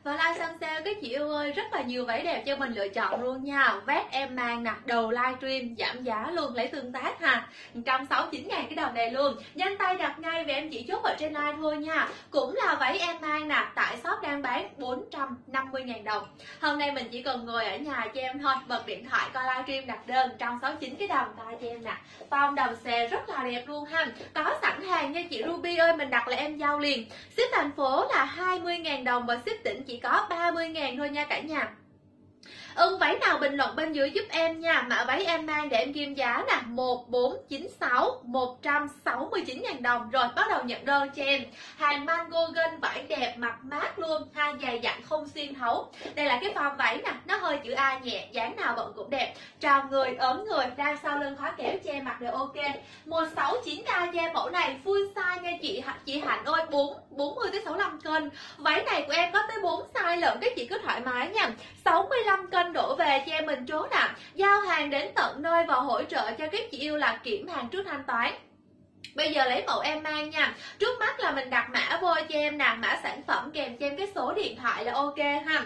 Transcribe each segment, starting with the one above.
Và live săn sale các chị yêu ơi, rất là nhiều váy đẹp cho mình lựa chọn luôn nha. Vest em mang nè, đầu livestream giảm giá luôn, lấy tương tác ha. 169.000 cái đầm này luôn. Nhanh tay đặt ngay vì em chỉ chốt ở trên live thôi nha. Cũng là váy em mang nè, tại shop đang bán 450.000 đồng. Hôm nay mình chỉ cần ngồi ở nhà cho em thôi, bật điện thoại coi livestream đặt đơn. 169 cái đầm tay cho em nè. Form đầm xè rất là đẹp luôn ha. Có sẵn hàng nha chị Ruby ơi, mình đặt là em giao liền. Ship thành phố là 20.000 đồng và ship tỉnh chỉ có 30.000 thôi nha cả nhà. Váy nào bình luận bên dưới giúp em nha. Mã váy em mang để em ghim giá nè, 1496 169.000 đồng. Rồi bắt đầu nhận đơn cho em. Hàng mango gân vải đẹp, mặt mát luôn, hai dài dặn không xuyên thấu. Đây là cái form váy nè, nó hơi chữ A nhẹ, dáng nào bận cũng đẹp. Tròn người, ốm người, đang sau lưng khóa kéo cho em mặc đều ok. 169k cho em mẫu này full size nha chị Hạnh ơi, 40 tới 65 cân. Váy này của em có tới 4 size lận, các chị cứ thoải mái nha. 65 cân đổ về cho em mình chốt nè. Giao hàng đến tận nơi và hỗ trợ cho các chị yêu là kiểm hàng trước thanh toán. Bây giờ lấy mẫu em mang nha. Trước mắt là mình đặt mã vô cho em nè, mã sản phẩm kèm cho em cái số điện thoại là ok ha.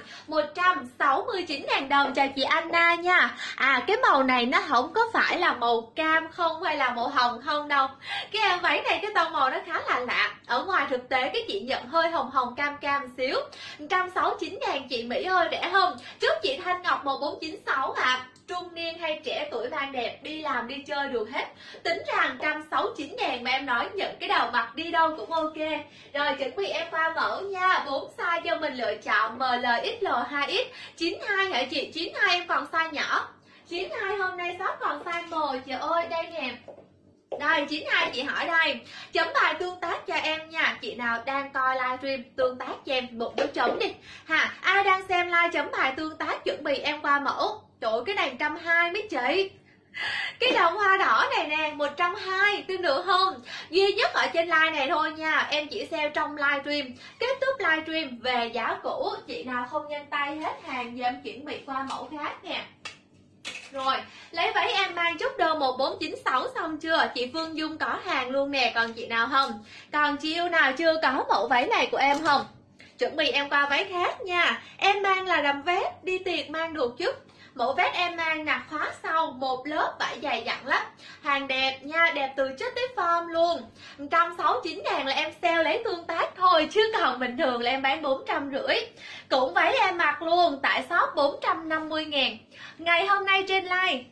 169.000 đồng cho chị Anna nha. Cái màu này nó không có phải là màu cam không hay là màu hồng không đâu. Cái em váy này cái tông màu nó khá là lạ. Ở ngoài thực tế các chị nhận hơi hồng hồng cam cam xíu. 169.000 chị Mỹ ơi, rẻ không? Chúc chị Thanh Ngọc 1496 ạ. Trung niên hay trẻ tuổi mang đẹp, đi làm đi chơi được hết. Tính ra 169.000 mà em nói nhận cái đầu mặt đi đâu cũng ok. Rồi chuẩn bị em qua mẫu nha. 4 size cho mình lựa chọn, ML, XL, 2X. 92 hả chị? 92 em còn size nhỏ. 92 hôm nay shop còn size M. Trời ơi đây nè. Đây 92 chị hỏi đây. Chấm bài tương tác cho em nha. Chị nào đang coi livestream tương tác cho em một dấu chấm đi ha. Ai đang xem live chấm bài tương tác, chuẩn bị em qua mẫu. Trời ơi, cái này 120 mấy chị. Cái đồng hoa đỏ này nè 120, tin được không? Duy nhất ở trên live này thôi nha. Em chỉ sale trong livestream. Kết thúc livestream về giá cũ. Chị nào không nhanh tay hết hàng giờ em chuẩn bị qua mẫu khác nè. Rồi, lấy váy em mang chốt đơn 1496 xong chưa? Chị Phương Dung có hàng luôn nè. Còn chị nào không? Còn chị yêu nào chưa có mẫu váy này của em không? Chuẩn bị em qua váy khác nha. Em mang là đầm vest, đi tiệc mang được chút. Mẫu vest em mang nè, khóa sau, một lớp vải dày dặn lắm. Hàng đẹp nha, đẹp từ chất tới form luôn. 169.000 là em sale lấy tương tác thôi, chứ còn bình thường là em bán 450. Cũng váy em mặc luôn, tại shop 450.000. Ngày hôm nay trên live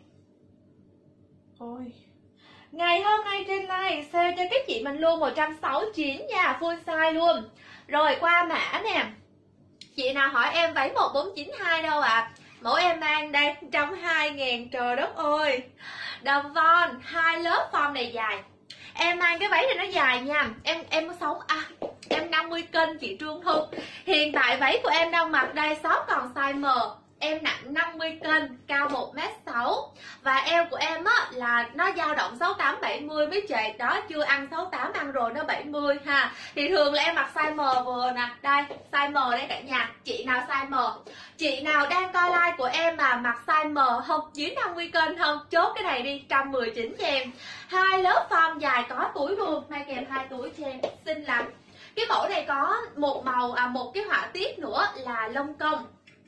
Ngày hôm nay trên live sale cho các chị mình luôn 169 nha, full size luôn. Rồi qua mã nè. Chị nào hỏi em váy 1492 đâu ạ? Mẫu em mang đây 120.000, trời đất ơi. Đầm von, 2 lớp form này dài. Em mang cái váy này nó dài nha. Em sống em 50 cân chị Trương Thu. Hiện tại váy của em đang mặc đây shop còn size M. Em nặng 50 cân, cao 1m6. Và eo của em á là nó dao động 68-70 mấy chị. Đó, chưa ăn 68, ăn rồi nó 70 ha. Thì thường là em mặc size M vừa nè. Đây, size M đây cả nhà. Chị nào size M? Chị nào đang coi live của em mà mặc size M không? Dưới 50 cân không? Chốt cái này đi, 119 cho em. 2 lớp form dài có túi luôn. May kèm 2 túi cho em, xinh lắm. Cái mẫu này có một màu, một cái họa tiết nữa là lông công.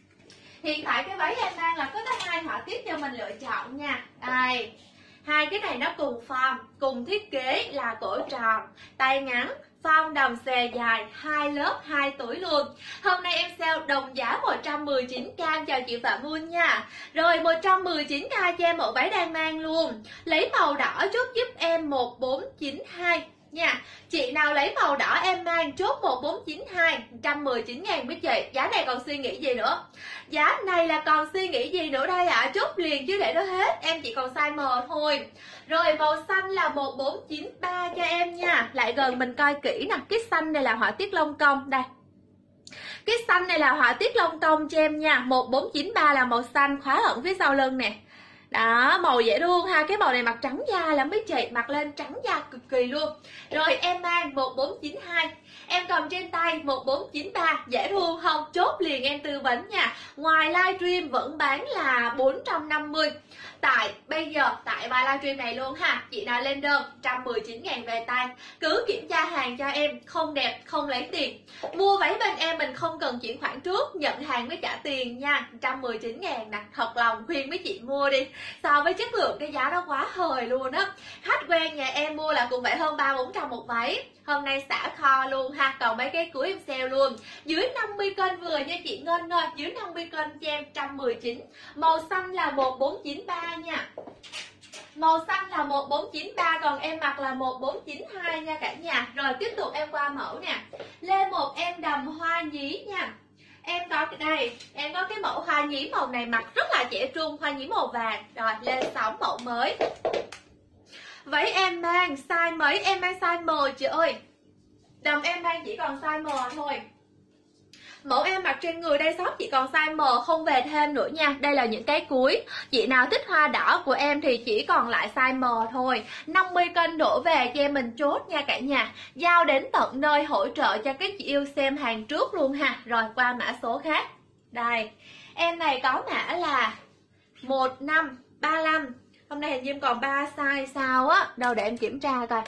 Hiện tại cái váy em đang là có tới 2 họa tiết cho mình lựa chọn nha. Đây, 2 cái này nó cùng form, cùng thiết kế là cổ tròn, tay ngắn, form đầm xè dài, 2 lớp 2 túi luôn. Hôm nay em sale đồng giá 119k chào chị Phạm Muôn nha. Rồi 119k cho em mẫu váy đang mang luôn. Lấy màu đỏ chốt giúp em 1492 nha. Chị nào lấy màu đỏ em mang chốt 1492, 119.000 với chị. Giá này còn suy nghĩ gì nữa? Giá này là còn suy nghĩ gì nữa đây ạ? Chốt liền chứ để đó hết. Em chỉ còn size M thôi. Rồi màu xanh là 1493 cho em nha. Lại gần mình coi kỹ nè. Cái xanh này là họa tiết lông công. Đây, cái xanh này là họa tiết lông công cho em nha. 1493 là màu xanh, khóa ẩn phía sau lưng nè. Đó, màu dễ thương ha. Cái màu này mặc trắng da lắm mấy chị. Mặc lên trắng da cực kỳ luôn. Rồi em mang 1492. Em cầm trên tay 1493. Dễ thương không? Chốt liền em tư vấn nha. Ngoài livestream vẫn bán là 450. Bây giờ tại bài livestream này luôn ha. Chị nào lên đơn 119.000 về tay. Cứ kiểm tra hàng cho em. Không đẹp không lấy tiền. Mua váy bên em mình không cần cần chuyển khoản trước, nhận hàng với trả tiền nha. 119.000 nè, thật lòng khuyên mấy chị mua đi. So với chất lượng cái giá đó quá hời luôn á. Khách quen nhà em mua là cũng phải hơn 300-400 một váy. Hôm nay xả kho luôn ha, còn mấy cái cuối em sale luôn. Dưới 50 cân vừa nha chị Ngân ơi, dưới 50 cân cho em 119. Màu xanh là 1493 nha. Màu xanh là 1493, còn em mặc là 1492 nha cả nhà. Rồi tiếp tục em qua mẫu nè. Lên một em đầm hoa nhí nha. Em có cái đây, em có cái mẫu hoa nhí màu này mặc rất là trẻ trung, hoa nhí màu vàng. Rồi lên 6 mẫu mới. Váy em mang size mấy? Em mang size M chị ơi. Đầm em mang chỉ còn size M thôi. Mẫu em mặc trên người đây shop chỉ còn size M, không về thêm nữa nha. Đây là những cái cuối. Chị nào thích hoa đỏ của em thì chỉ còn lại size M thôi. 50 cân đổ về cho em mình chốt nha cả nhà. Giao đến tận nơi, hỗ trợ cho các chị yêu xem hàng trước luôn ha. Rồi qua mã số khác. Đây, em này có mã là 1535. Hôm nay hình như em còn 3 size sao á. Đâu để em kiểm tra coi.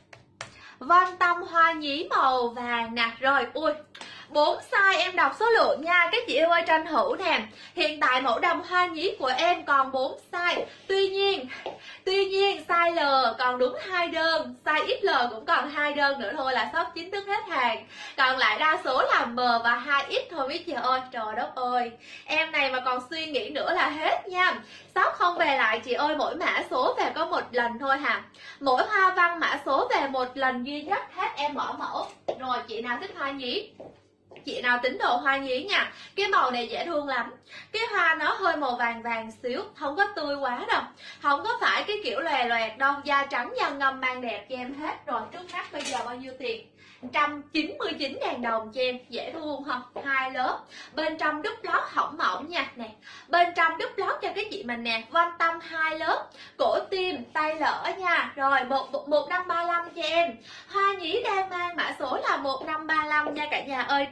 Von tâm hoa nhí màu vàng nè. Rồi, ui 4 size em đọc số lượng nha. Các chị yêu ơi tranh thủ nè. Hiện tại mẫu đầm hoa nhí của em còn 4 size. Tuy nhiên size L còn đúng 2 đơn, size XL cũng còn 2 đơn nữa thôi là shop chính thức hết hàng. Còn lại đa số là M và 2X thôi mấy chị ơi. Trời đất ơi, em này mà còn suy nghĩ nữa là hết nha. Shop không về lại chị ơi, mỗi mã số về có một lần thôi hà. Mỗi hoa văn mã số về một lần duy nhất, hết em mở mẫu. Rồi chị nào thích hoa nhí, chị nào tính đồ hoa nhí nha. Cái màu này dễ thương lắm. Cái hoa nó hơi màu vàng vàng xíu, không có tươi quá đâu, không có phải cái kiểu lòe loẹt đâu. Da trắng da ngâm mang đẹp cho em hết. Rồi trước mắt bây giờ bao nhiêu tiền? 199.000 đồng cho em. Dễ thương không? 2 lớp. Bên trong đúp lót hỏng mỏng nha. Nè, bên trong đúp lót cho cái chị mình nè. Von tâm 2 lớp. Cổ tim, tay lỡ nha. Rồi 1535 cho em. Hoa nhí đang mang mã số là 1535 nha cả nhà ơi.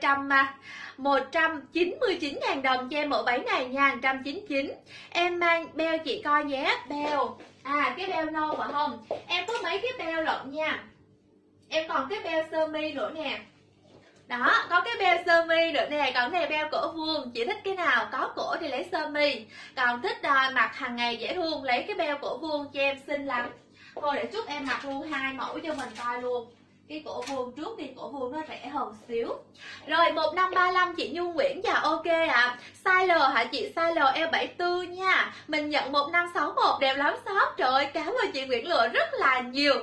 199.000 đồng cho em mẫu váy này nha. 199. Em mang beo chị coi nhé. Beo, cái beo nâu mà không, em có mấy cái beo lận nha. Em còn cái beo sơ mi nữa nè. Đó, có cái beo sơ mi nữa nè. Còn này beo cổ vuông, chị thích cái nào có cổ thì lấy sơ mi. Còn thích mặc hàng ngày dễ thương, lấy cái beo cổ vuông cho em, xinh lắm. Thôi để chút em mặc luôn 2 mẫu cho mình coi luôn. Cái cổ vuông trước đi, cổ vuông nó rẻ hơn xíu. Rồi 1535 chị Nhung Nguyễn. Dạ ok ạ. Size L hả chị? Size L L74 nha. Mình nhận 1561 đẹp lắm shop. Trời ơi cảm ơn chị Nguyễn lựa rất là nhiều.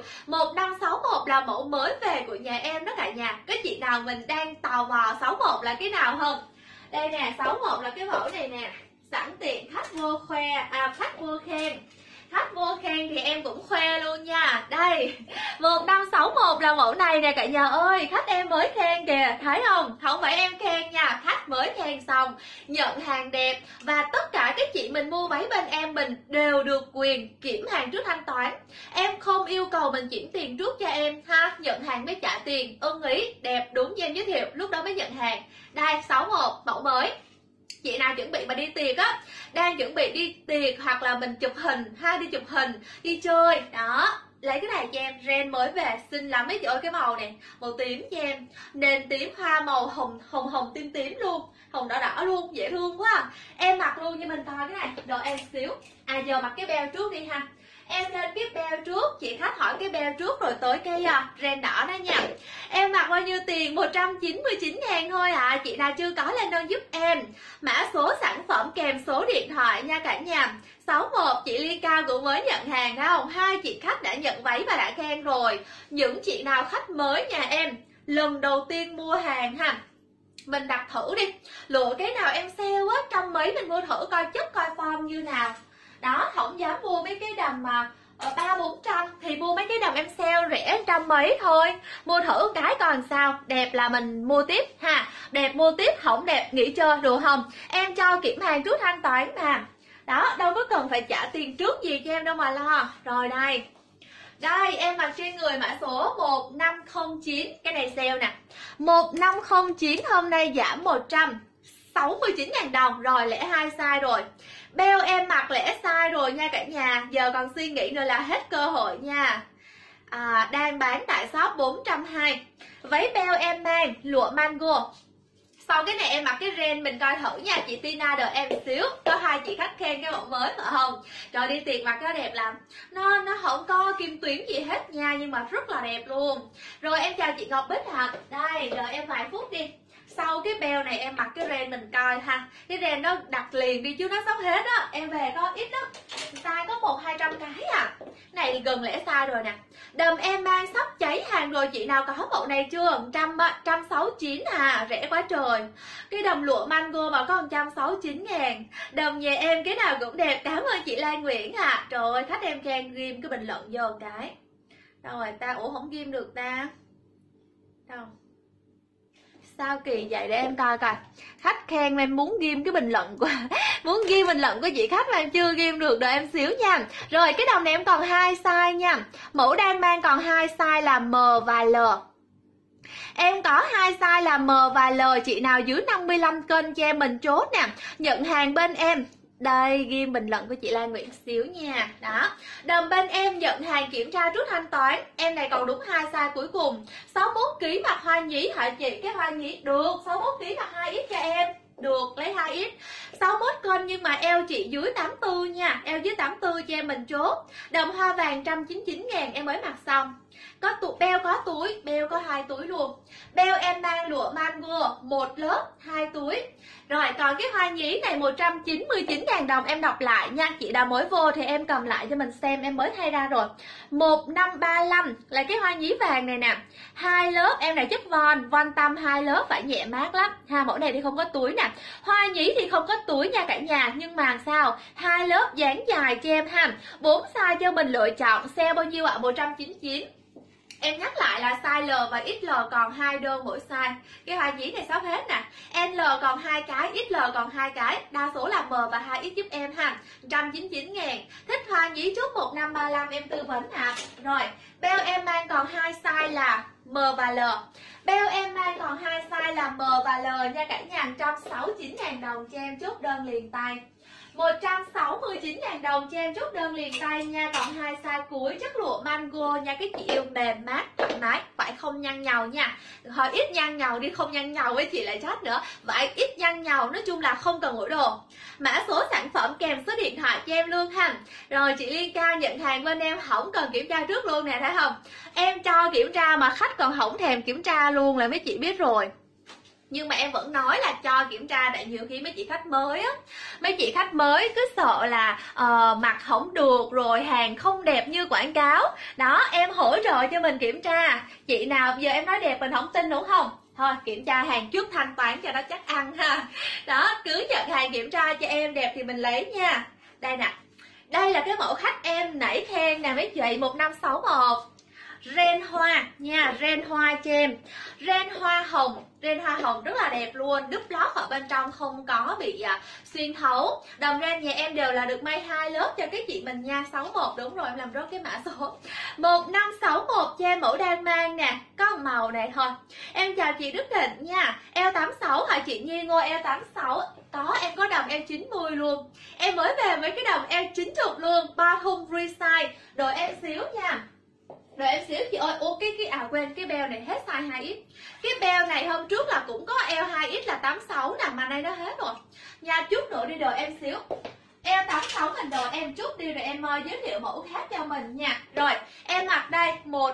1561 là mẫu mới về của nhà em đó cả nhà. Cái chị nào mình đang tò mò 61 là cái nào không? Đây nè, 61 là cái mẫu này nè. Sẵn tiện khách vô khoe, khách vô khen. Khách vô khen thì em cũng khoe luôn nha. Đây 1561 là mẫu này nè cả nhà ơi. Khách em mới khen kìa, thấy không? Không phải em khen nha, khách mới khen xong. Nhận hàng đẹp. Và tất cả các chị mình mua váy bên em mình đều được quyền kiểm hàng trước thanh toán. Em không yêu cầu mình chuyển tiền trước cho em ha. Nhận hàng mới trả tiền. Ưng ý, đẹp đúng như em giới thiệu, lúc đó mới nhận hàng. Đây 61 mẫu mới. Chị nào chuẩn bị mà đi tiệc á, đang chuẩn bị đi tiệc hoặc là mình chụp hình ha, đi chụp hình, đi chơi đó, lấy cái này cho em. Ren mới về xinh lắm mấy chị ơi. Cái màu này màu tím cho em, nền tím hoa màu hồng tím tím luôn, hồng đỏ đỏ luôn, dễ thương quá à. Em mặc luôn như mình coi cái này, đồ em xíu. Giờ mặc cái beo trước đi ha. Em lên cái beo trước, chị khách hỏi cái beo trước rồi tới cái ren đỏ đó nha. Em mặc bao nhiêu tiền? 199.000 thôi à. Chị nào chưa có lên đơn giúp em. Mã số sản phẩm kèm số điện thoại nha cả nhà. 61 chị Ly Cao cũng mới nhận hàng phải không? 2 chị khách đã nhận váy và đã khen rồi. Những chị nào khách mới nhà em lần đầu tiên mua hàng ha, mình đặt thử đi. Lựa cái nào em sale á, 100 mấy mình mua thử coi chất coi form như nào. Đó, không dám mua mấy cái đầm mà 300-400 thì mua mấy cái đầm em sale rẻ 100 mấy thôi. Mua thử cái còn sao, đẹp là mình mua tiếp ha. Đẹp mua tiếp, không đẹp nghỉ chơi được không? Em cho kiểm hàng trước thanh toán mà. Đó, đâu có cần phải trả tiền trước gì cho em đâu mà lo. Rồi đây. Đây, em mặc trên người mã số 1509. Cái này sale nè. 1509 hôm nay giảm 169.000 đồng. Rồi lẻ 2 size rồi. Beo em mặc lẻ size rồi nha cả nhà. Giờ còn suy nghĩ nữa là hết cơ hội nha. Đang bán tại shop 420. Váy beo em mang lụa mango. Sau cái này em mặc cái ren mình coi thử nha. Chị Tina đợi em xíu. Có hai chị khách khen cái mẫu mới phải không? Trời, đi tiền mặc nó đẹp lắm. Nó không có kim tuyến gì hết nha, nhưng mà rất là đẹp luôn. Rồi em chào chị Ngọc Bích ạ. Đây, đợi em vài phút đi. Sau cái beo này em mặc cái ren mình coi ha. Cái ren nó đặt liền đi chứ nó sắp hết á. Em về có ít đó, size có 100-200 cái à. Này thì gần lẽ size rồi nè. Đầm em mang sắp cháy hàng rồi, chị nào có mẫu này chưa? 169 à, rẻ quá trời. Cái đầm lụa mango mà có 169 ngàn. Đầm nhà em cái nào cũng đẹp. Cảm ơn chị Lan Nguyễn à. Trời ơi, khách em khen ghim cái bình luận vô cái. Đâu rồi ta? Ủa không ghim được ta. Đâu? Sao kỳ vậy, để em coi coi. Khách khen em muốn ghim cái bình luận của muốn ghim bình luận của chị khách mà em chưa ghim được, đợi em xíu nha. Rồi cái đầm này em còn 2 size nha. Mẫu đang mang còn 2 size là M và L. Em có 2 size là M và L. Chị nào dưới 55 cân cho em mình chốt nè. Nhận hàng bên em. Đây, ghim bình luận của chị Lan Nguyễn xíu nha. Đó. Đầm bên em nhận hàng kiểm tra trước thanh toán. Em này còn đúng 2 size cuối cùng. 61kg mặc hoa nhí hả chị? Cái hoa nhí được. 61kg mặc 2X cho em. Được, lấy 2X. 61 cân nhưng mà eo chị dưới 84 nha. Eo dưới 84 cho em mình chốt. Đầm hoa vàng 199 ngàn em mới mặc xong. Có beo có túi, beo có 2 túi luôn. Beo em mang lụa mango 1 lớp 2 túi. Rồi còn cái hoa nhí này 199.000 đồng, em đọc lại nha. Chị đã mới vô thì em cầm lại cho mình xem, em mới thay ra rồi. 1535 là cái hoa nhí vàng này nè. 2 lớp, em này chất von tâm 2 lớp phải nhẹ mát lắm. Ha, mẫu này thì không có túi nè. Hoa nhí thì không có túi nha cả nhà, nhưng mà sao? 2 lớp dáng dài cho em ha. 4 size cho mình lựa chọn. Sale bao nhiêu ạ? 199. Em nhắc lại là size L và XL còn 2 đơn mỗi size. Cái hoa nhí này sắp hết nè. L còn 2 cái, XL còn 2 cái. Đa số là M và 2X giúp em ha. 199 ngàn. Thích hoa nhí trước 1535 em tư vấn ạ. Rồi, beo em mang còn 2 size là M và L. Beo em mang còn 2 size là M và L nha cả nhà. 169.000 đồng cho em chốt đơn liền tay. 169.000 đồng cho em chốt đơn liền tay nha. Còn 2 size cuối chất lụa mango nha. Cái chị yêu mềm mát thoải mái, phải không nhăn nhầu nha. Hơi ít nhăn nhầu đi, không nhăn nhầu với chị lại trách nữa. Vậy ít nhăn nhầu, nói chung là không cần ủi đồ. Mã số sản phẩm kèm số điện thoại cho em luôn ha. Rồi chị Liên Ca nhận hàng bên em không cần kiểm tra trước luôn nè, thấy không? Em cho kiểm tra mà khách còn không thèm kiểm tra luôn là mấy chị biết rồi. Nhưng mà em vẫn nói là cho kiểm tra, tại nhiều khi mấy chị khách mới á, mấy chị khách mới cứ sợ là mặc không được rồi hàng không đẹp như quảng cáo. Đó, em hỗ trợ cho mình kiểm tra. Chị nào giờ em nói đẹp mình không tin đúng không? Thôi kiểm tra hàng trước thanh toán cho nó chắc ăn ha. Đó, cứ nhận hàng kiểm tra cho em đẹp thì mình lấy nha. Đây nè. Đây là cái mẫu khách em nãy khen nè mấy chị, 1561. Ren hoa nha, ren hoa cho em. Ren hoa hồng rất là đẹp luôn. Đúp lót ở bên trong không có bị xuyên thấu. Đầm ren nhà em đều là được may 2 lớp cho cái chị mình nha. 61 đúng rồi, em làm rớt cái mã số. 1561 cho em mẫu đang mang nè. Có màu này thôi. Em chào chị Đức Thịnh nha. Eo 86 hả chị Nhi Ngô? Eo 86 có, em có đầm eo 90 luôn. Em mới về với cái đầm eo 90 luôn. 3 thun free size. Đợi em xíu nha. Rồi em xíu chị ơi. Ô quên, cái beo này hết size 2X. Cái beo này hôm trước là cũng có eo 2X là 86 nè, mà nay nó hết rồi nha. Chút nữa đi, đợi em xíu. Eo 86 mình đợi em chút đi rồi em giới thiệu mẫu khác cho mình nha. Rồi em mặc đây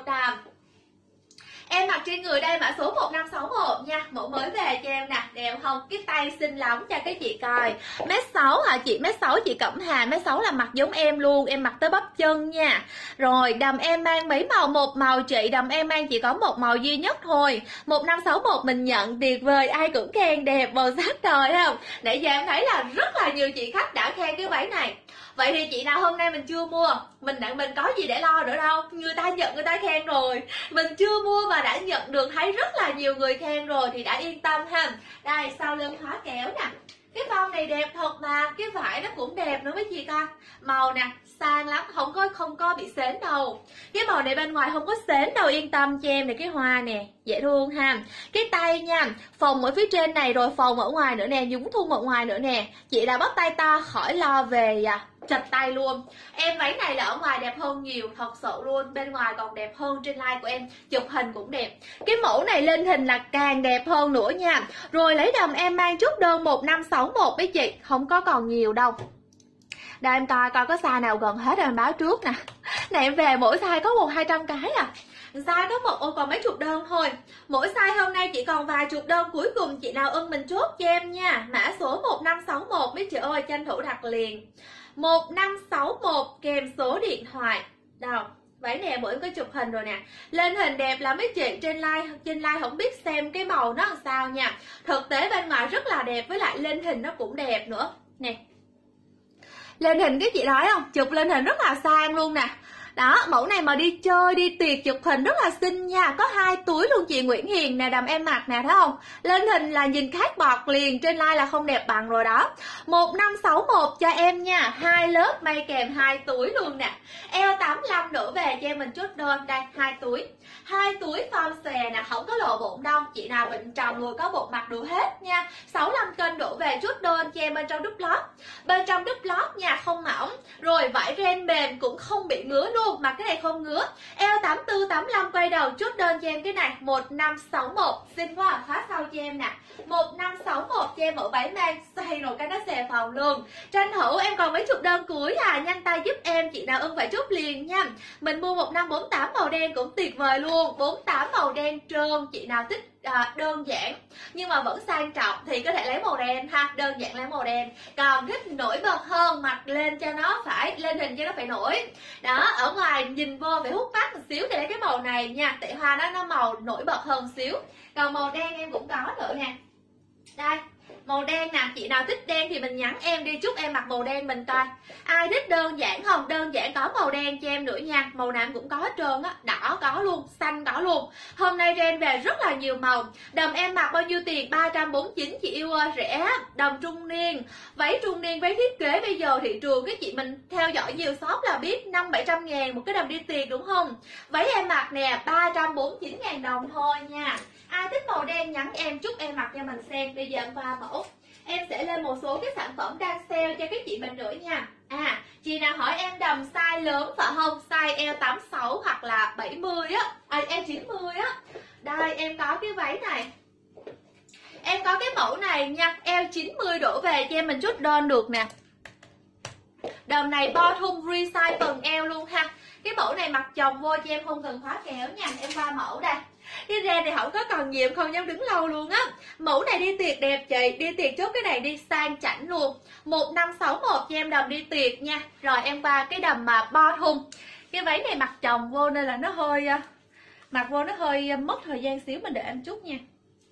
em mặc trên người đây mã số 1561 nha. Mẫu mới về cho em nè, đẹp không? Cái tay xinh lắm cho cái chị coi. Mét 6 hả chị? Mét 6 chị Cẩm Hà. Mét 6 là mặc giống em luôn. Em mặc tới bắp chân nha. Rồi đầm em mang mấy màu? Một màu chị. Đầm em mang chỉ có một màu duy nhất thôi. 1561 mình nhận, tuyệt vời. Ai cũng khen đẹp màu sắc trời không? Nãy giờ em thấy là rất là nhiều chị khách đã khen cái váy này. Vậy thì chị nào hôm nay mình chưa mua, mình có gì để lo nữa đâu. Người ta nhận, người ta khen rồi. Mình chưa mua mà đã nhận được, thấy rất là nhiều người khen rồi thì đã yên tâm ha. Đây, sau lưng khóa kéo nè. Cái con này đẹp thật mà, cái vải nó cũng đẹp nữa mấy chị coi. Màu nè, sang lắm, không có bị xến đâu. Cái màu này bên ngoài không có xến đâu, yên tâm cho em này. Cái hoa nè, dễ thương ha. Cái tay nha, phòng ở phía trên này rồi phòng ở ngoài nữa nè, nhúng thun ở ngoài nữa nè. Chị đã bắp tay to khỏi lo về chật tay luôn. Em váy này là ở ngoài đẹp hơn nhiều, thật sự luôn. Bên ngoài còn đẹp hơn trên like của em, chụp hình cũng đẹp. Cái mẫu này lên hình là càng đẹp hơn nữa nha. Rồi lấy đầm em mang chốt đơn 1561 với chị, không có còn nhiều đâu. Đây em coi có size nào gần hết rồi em báo trước nè. Này em về mỗi size có 100-200 cái à. Size có còn mấy chục đơn thôi. Mỗi size hôm nay chỉ còn vài chục đơn cuối cùng, chị nào ưng mình chốt cho em nha. Mã số 1561 mấy chị ơi, tranh thủ đặt liền. 1561 kèm số điện thoại. Đâu, váy này bữa em có chụp hình rồi nè. Lên hình đẹp là mấy chị, trên like không biết xem cái màu nó làm sao nha. Thực tế bên ngoài rất là đẹp, với lại lên hình nó cũng đẹp nữa. Nè, lên hình cái chị nói không, chụp lên hình rất là sang luôn nè. Đó, mẫu này mà đi chơi, đi tiệc chụp hình rất là xinh nha. Có 2 túi luôn chị Nguyễn Hiền nè, đầm em mặc nè, thấy không? Lên hình là nhìn khác bọt liền, trên like là không đẹp bằng rồi đó. 1561 cho em nha, 2 lớp may kèm 2 túi luôn nè. Eo 85 đổ về cho em mình chốt đơn. Đây, 2 túi. 2 túi form xòe nè, không có lộ bụng đâu. Chị nào bệnh tròn người có bụng mặc được hết nha. 65 cân đổ về chốt đơn cho em bên trong đúp lót. Bên trong đúp lót nha, không mỏng. Rồi vải ren mềm cũng không bị ngứa luôn. Mà cái này không ngứa. Eo 84, 85 quay đầu chốt đơn cho em cái này 1561. Xinh quá, khá sau cho em nè. 1561 cho em mẫu váy mang xoay rồi cái nó xè phòng luôn. Tranh thủ em còn mấy chục đơn cuối à, nhanh tay giúp em, chị nào ưng phải chốt liền nha. Mình mua 1548 màu đen cũng tuyệt vời luôn. 48 màu đen trơn, chị nào thích đơn giản nhưng mà vẫn sang trọng thì có thể lấy màu đen ha, đơn giản lấy màu đen. Còn thích nổi bật hơn, mặc lên cho nó phải lên hình cho nó phải nổi. Đó, ở ngoài nhìn vô phải hút mắt một xíu thì lấy cái màu này nha, tại hoa nó màu nổi bật hơn xíu. Còn màu đen em cũng có nữa nè. Đây, màu đen nè, chị nào thích đen thì mình nhắn em đi, chúc em mặc màu đen mình coi. Ai thích đơn giản không? Đơn giản có màu đen cho em nữa nha. Màu nào em cũng có hết trơn á, đỏ có luôn, xanh có luôn. Hôm nay ren về rất là nhiều màu. Đầm em mặc bao nhiêu tiền? 349 chị yêu ơi, rẻ. Đầm trung niên, váy trung niên, váy thiết kế bây giờ thị trường cái chị mình theo dõi nhiều shop là biết 500-700 ngàn một cái đầm đi tiền đúng không? Váy em mặc nè, 349 ngàn đồng thôi nha. Ai thích màu đen nhắn em, chúc em mặc cho mình xem. Bây giờ em qua mẫu, em sẽ lên một số cái sản phẩm đang sale cho các chị mình nữa nha. Chị nào hỏi em đầm size lớn phải không? Size eo 86 hoặc là 70 á, eo 90 á. Đây em có cái váy này, em có cái mẫu này nha, eo 90 đổ về cho em mình chốt đơn được nè. Đầm này bo thun resize phần eo luôn ha. Cái mẫu này mặc chồng vô cho em không cần khóa kéo nha. Em qua mẫu đây. Cái ren này không có còn nhiều, không dám đứng lâu luôn á. Mẫu này đi tiệc đẹp chị, đi tiệc chốt cái này đi sang chảnh luôn. 1561 cho em đầm đi tiệc nha. Rồi em qua cái đầm mà bo thun. Cái váy này mặc chồng vô nên là nó hơi mặc vô nó hơi mất thời gian xíu, mình đợi em chút nha.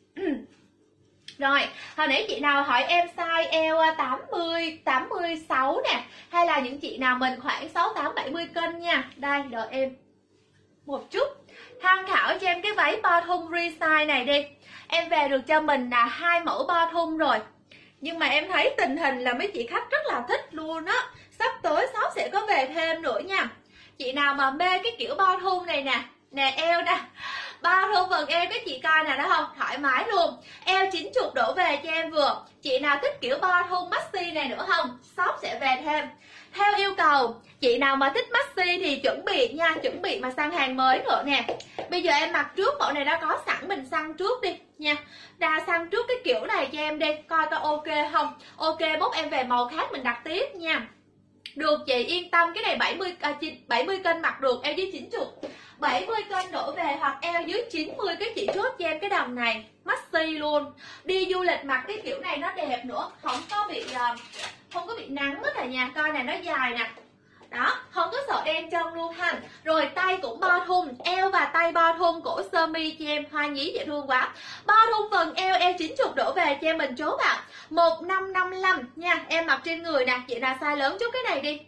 Rồi, hồi nãy chị nào hỏi em size eo 80, 86 nè, hay là những chị nào mình khoảng 68, 70 cân nha. Đây, đợi em một chút. Tham khảo cho em cái váy bo thun resize này đi. Em về được cho mình là 2 mẫu bo thun rồi. Nhưng mà em thấy tình hình là mấy chị khách rất là thích luôn á. Sắp tới shop sẽ có về thêm nữa nha. Chị nào mà mê cái kiểu bo thun này nè, nè eo nè, bao thun phần eo các chị coi nè, đó không, thoải mái luôn. Eo 90 đổ về cho em vừa. Chị nào thích kiểu bo thun maxi này nữa không, shop sẽ về thêm theo yêu cầu. Chị nào mà thích maxi thì chuẩn bị nha, chuẩn bị mà sang hàng mới nữa nè. Bây giờ em mặc trước mẫu này đã có sẵn, mình săn trước đi nha. Đà săn trước cái kiểu này cho em đi, coi coi ok không. Ok, bốc em về màu khác mình đặt tiếp nha. Được chị yên tâm, cái này 70 cân mặc được, eo dưới 90. 70 cân đổ về hoặc eo dưới 90 cái chị chốt cho em cái đầm này maxi luôn. Đi du lịch mặc cái kiểu này nó đẹp nữa, không có bị nắng hết rồi nha. Coi này nó dài nè. Đó, không có sợ đen chân luôn ha. Rồi tay cũng bo thun, eo và tay bo thun, cổ sơ mi cho em, hoa nhí dễ thương quá. Bo thun phần eo 90 đổ về cho em mình chốt ạ. 1555 nha, em mặc trên người nè, chị nào size lớn chốt cái này đi.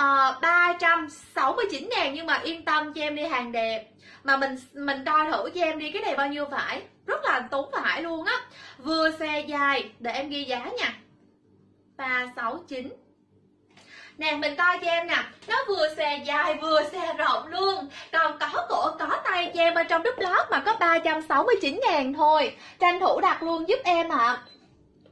369 ngàn, nhưng mà yên tâm cho em đi hàng đẹp. Mà mình đo thử cho em đi, cái này bao nhiêu vải, rất là tốn vải luôn á. Vừa xe dài, để em ghi giá nha, 369. Nè mình coi cho em nè, nó vừa xòe dài vừa xòe rộng luôn. Còn có cổ có tay cho em bên trong đúp lót mà có 369 ngàn thôi. Tranh thủ đặt luôn giúp em ạ.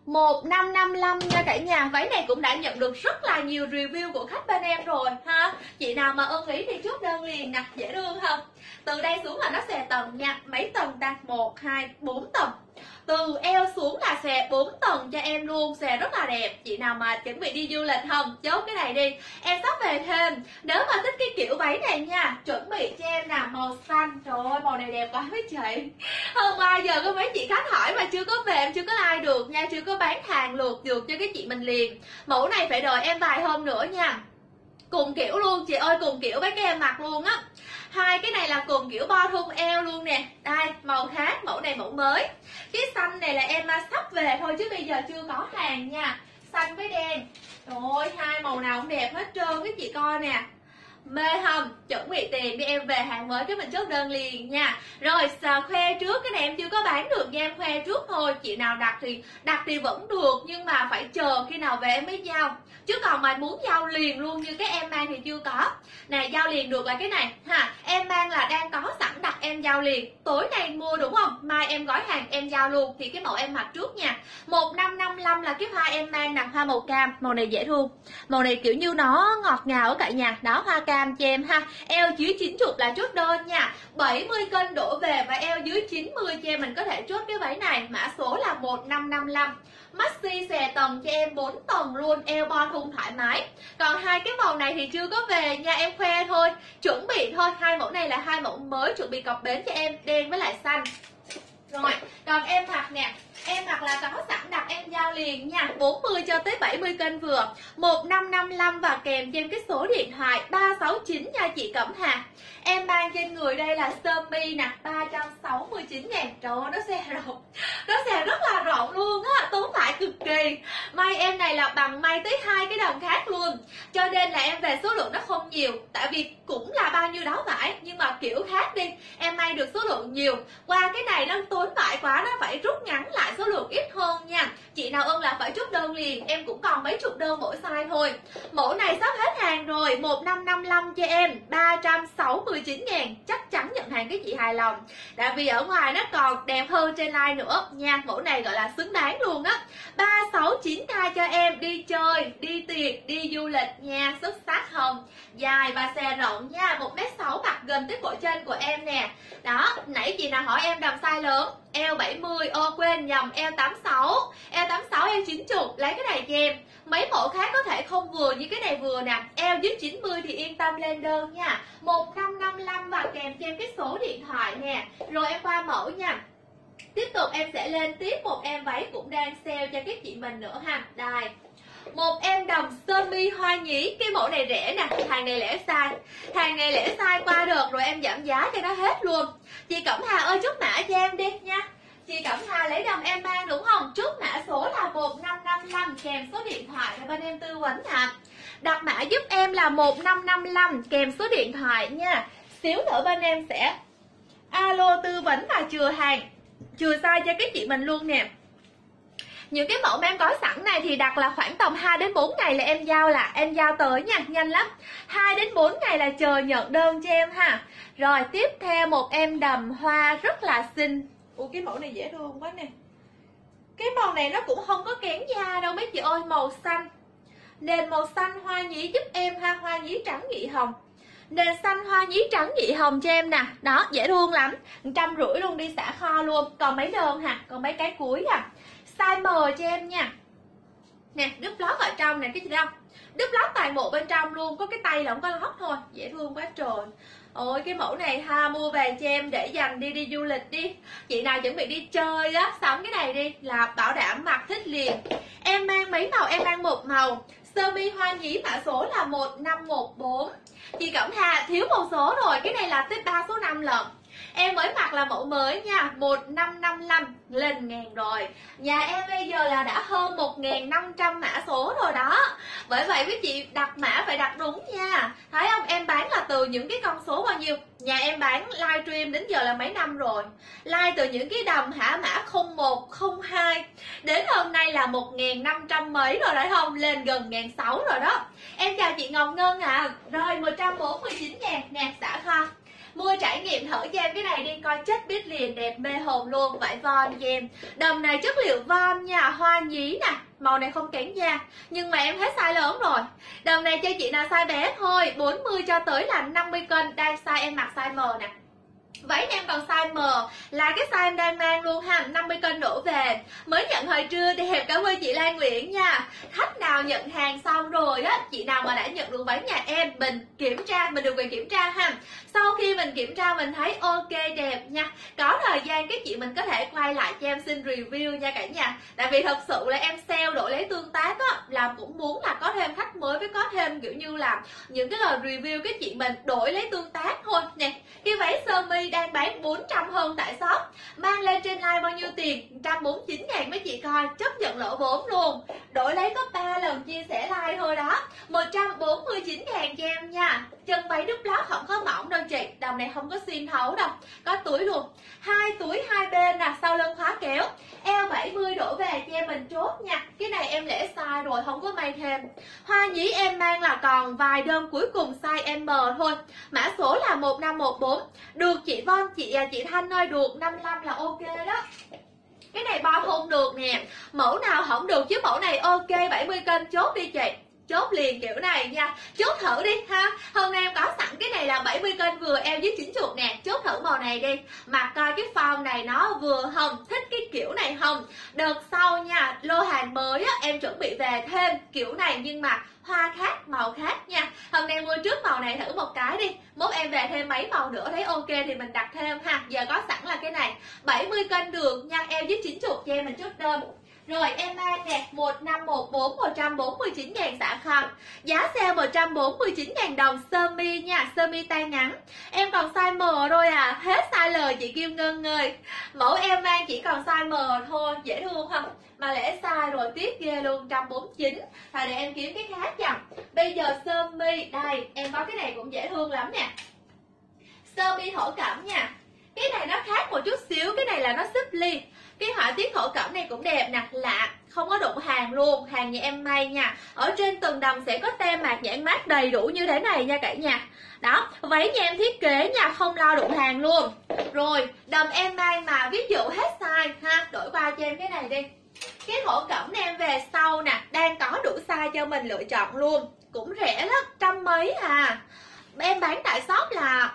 1555 nha cả nhà. Váy này cũng đã nhận được rất là nhiều review của khách bên em rồi ha. Chị nào mà ưng ý thì chốt đơn liền nè, dễ thương không? Từ đây xuống là nó xòe tầng nha. Mấy tầng ta? 1, 2, 4 tầng. Từ eo xuống là xòe 4 tầng cho em luôn, xòe rất là đẹp. Chị nào mà chuẩn bị đi du lịch không, chốt cái này đi. Em sắp về thêm. Nếu mà thích cái kiểu váy này nha, chuẩn bị cho em nè, màu xanh. Trời ơi, màu này đẹp quá mấy chị. Hôm qua giờ có mấy chị khách hỏi mà chưa có về, em chưa có like được nha, chưa có bán hàng được cho cái chị mình liền. Mẫu này phải đợi em vài hôm nữa nha. Cùng kiểu luôn chị ơi, cùng kiểu với cái em mặc luôn á. Hai cái này là cùng kiểu bo thun eo luôn nè. Đây, màu khác, mẫu này mẫu mới. Cái xanh này là em sắp về thôi chứ bây giờ chưa có hàng nha. Xanh với đen. Trời ơi, hai màu nào cũng đẹp hết trơn cái chị coi nè. Mê không? Chuẩn bị tiền đi em về hàng mới cái mình chốt đơn liền nha. Rồi khoe trước, cái này em chưa có bán được nha, em khoe trước thôi. Chị nào đặt thì vẫn được, nhưng mà phải chờ khi nào về em mới giao. Chứ còn mà muốn giao liền luôn như cái em mang thì chưa có. Nè, giao liền được là cái này ha. Em mang là đang có sẵn, đặt em giao liền. Tối nay mua đúng không? Mai em gói hàng em giao luôn. Thì cái mẫu em mặc trước nha. 1555 là cái hoa em mang nè, hoa màu cam. Màu này dễ thương. Màu này kiểu như nó ngọt ngào ở cả nhà. Đó, hoa cam cho em ha. Eo dưới 90 là chốt đơn nha. 70 cân đổ về và eo dưới 90 cho em mình có thể chốt cái váy này. Mã số là 1555. Maxi xòe tầng cho em 4 tầng luôn, eo bo thun thoải mái. Còn hai cái màu này thì chưa có về nha, em khoe thôi, chuẩn bị thôi. Hai mẫu này là hai mẫu mới chuẩn bị cọc bến cho em, đen với lại xanh. Rồi, còn em mặc nè, em mặc là có sẵn, đặt em giao liền nha. 40 cho tới 70 cân vừa. 1555 và kèm cho em cái số điện thoại 369 nha chị Cẩm Hà. Em mang trên người đây là sơ mi nè, 369 ngàn. Trời ơi, nó xòe rộng. Nó xòe rất là rộng luôn á, tốn vải cực kỳ. May em này là bằng may tới 2 cái đầm khác luôn. Cho nên là em về số lượng nó không nhiều. Tại vì cũng là bao nhiêu đó vải, nhưng mà kiểu khác đi, em may được số lượng nhiều. Qua cái này nó tốn vải quá, nó phải rút ngắn lại số lượng ít hơn nha. Chị nào ưng là phải chốt đơn liền, em cũng còn mấy chục đơn mỗi size thôi. Mẫu này sắp hết hàng rồi. 1555 cho em 369 ngàn. Chắc chắn nhận hàng cái chị hài lòng. Tại vì ở ngoài nó còn đẹp hơn trên live nữa nha. Mẫu này gọi là xứng đáng luôn á. 369k cho em đi chơi, đi tiệc, đi du lịch nha. Xuất sắc không? Dài và xòe rộng nha. 1m6 mặc gần tới cổ chân của em nè. Đó, nãy chị nào hỏi em đầm size lớn, eo 70, quên nhầm, eo 86. Eo 86, eo 90, lấy cái này cho em. Mấy mẫu khác có thể không vừa như cái này vừa nè. Eo dưới 90 thì yên tâm lên đơn nha. 1555 và kèm cho em cái số điện thoại nè. Rồi em qua mẫu nha. Tiếp tục em sẽ lên tiếp một em váy cũng đang sale cho các chị mình nữa ha. Đây, một em đầm sơ mi hoa nhí. Cái mẫu này rẻ nè, hàng này lẻ size. Hàng này lẻ size qua đợt rồi em giảm giá cho nó hết luôn. Chị Cẩm Hà ơi chốt mã cho em đi nha. Chị Cẩm Hà lấy đầm em mang đúng không? Chốt mã số là 1555 kèm số điện thoại rồi bên em tư vấn ạ. Đặt mã giúp em là 1555 kèm số điện thoại nha. Xíu nữa bên em sẽ alo tư vấn và chừa hàng, chừa size cho các chị mình luôn nè. Những cái mẫu mà em có sẵn này thì đặt là khoảng tầm 2 đến 4 ngày là em giao tới nha, nhanh lắm. 2 đến 4 ngày là chờ nhận đơn cho em ha. Rồi tiếp theo một em đầm hoa rất là xinh. Ủa cái mẫu này dễ thương quá nè. Cái màu này nó cũng không có kén da đâu mấy chị ơi, màu xanh. Nền màu xanh hoa nhí giúp em ha, hoa nhí trắng nhị hồng. Nền xanh hoa nhí trắng nhị hồng cho em nè. Đó, dễ thương lắm. 150 luôn, đi xả kho luôn. Còn mấy đơn ha, còn mấy cái cuối à. Size M cho em nha. Nè, đúp lót ở trong nè, cái gì đâu. Đúp lót toàn bộ bên trong luôn, có cái tay là không có lót thôi. Dễ thương quá trời. Ôi cái mẫu này ha, mua về cho em để dành đi du lịch đi. Chị nào chuẩn bị đi chơi á, sắm cái này đi là bảo đảm mặc thích liền. Em mang mấy màu, em mang một màu. Sơ mi hoa nhí mã số là 1514. Chị Cẩm Hà thiếu một số rồi, cái này là tới 3 số 5 lần. Em mới mặc là mẫu mới nha, 1555 lên ngàn rồi. Nhà em bây giờ là đã hơn 1500 mã số rồi đó. Bởi vậy quý chị đặt mã phải đặt đúng nha. Thấy không, em bán là từ những cái con số bao nhiêu. Nhà em bán livestream đến giờ là mấy năm rồi. Live từ những cái đầm mã 01, 02 đến hôm nay là 1500 mấy rồi đấy không, lên gần 1600 rồi đó. Em chào chị Ngọc Ngân ạ. Rồi 149 ngàn nè, xả kho. Mua trải nghiệm thử cho em cái này đi, coi chất biết liền, đẹp mê hồn luôn. Vải von cho em, đầm này chất liệu von nha, hoa nhí nè, màu này không kén da, nhưng mà em hết size lớn rồi. Đầm này cho chị nào size bé thôi, 40 cho tới là 50 cân. Đang size em mặc size M nè. Váy em còn size M là cái size em đang mang luôn ha, 50 cân đổ về. Mới nhận hồi trưa, đẹp, cảm ơn chị Lan Nguyễn nha. Khách nào nhận hàng xong rồi á, chị nào mà đã nhận được váy nhà em, mình kiểm tra, mình được quyền kiểm tra ha. Sau khi mình kiểm tra mình thấy ok đẹp nha, có thời gian cái chị mình có thể quay lại cho em xin review nha cả nhà. Tại vì thật sự là em sale đổi lấy tương tác á, là cũng muốn là có thêm khách mới, với có thêm kiểu như là những cái lời review cái chị mình đổi lấy tương tác thôi nè. Cái váy sơ mi đang bán 400 hơn tại shop, mang lên trên live bao nhiêu tiền? 149.000 mấy chị coi, chấp nhận lỗ vốn luôn. Đổi lấy có 3 lần chia sẻ live thôi đó. 149.000 cho em nha. Chân váy đúc lót không có mỏng đâu chị, đầm này không có xuyên thấu đâu, có túi luôn. 2 túi hai bên nè, sau lưng khóa kéo. Eo 70 đổ về cho em mình chốt nha. Cái này em để size rồi, không có may thêm. Hoa nhí em mang là còn vài đơn cuối cùng size M thôi. Mã số là 1514. Được chị Von, chị Thanh ơi, được 55 là ok đó. Cái này bo thun được nè. Mẫu nào không được chứ mẫu này ok, 70 cân chốt đi chị. Chốt liền kiểu này nha, chốt thử đi ha. Hôm nay em có sẵn cái này là 70 cân vừa, eo dưới 90 nè. Chốt thử màu này đi, mặc coi cái form này nó vừa không, thích cái kiểu này không. Đợt sau nha, lô hàng mới á, em chuẩn bị về thêm kiểu này nhưng mà hoa khác, màu khác nha. Hôm nay mua trước màu này thử một cái đi, mốt em về thêm mấy màu nữa thấy ok thì mình đặt thêm ha. Giờ có sẵn là cái này 70 cân được nha, eo dưới 90 cho em mình chốt đơn. Rồi em mang nè, 1514 149.000 xả khăn. Giá sale 149.000 đồng, sơ mi nha, sơ mi tay ngắn. Em còn size M thôi à, hết size L chị Kim Ngân ơi. Mẫu em mang chỉ còn size M thôi, dễ thương không? Mà lẽ size rồi tiếc ghê luôn, 149. Thôi để em kiếm cái khác cho. Bây giờ sơ mi, đây, em có cái này cũng dễ thương lắm nè. Sơ mi thổ cẩm nha. Cái này nó khác một chút xíu, cái này là nó xếp ly. Cái họa tiết thổ cẩm này cũng đẹp nè, lạ, không có đụng hàng luôn, hàng nhà em may nha. Ở trên từng đầm sẽ có tem mạc nhãn mác đầy đủ như thế này nha cả nhà. Đó, váy nhà em thiết kế nha, không lo đụng hàng luôn. Rồi, đầm em mang mà ví dụ hết size ha, đổi qua cho em cái này đi. Cái thổ cẩm này em về sau nè, đang có đủ size cho mình lựa chọn luôn. Cũng rẻ lắm, trăm mấy à. Em bán tại shop là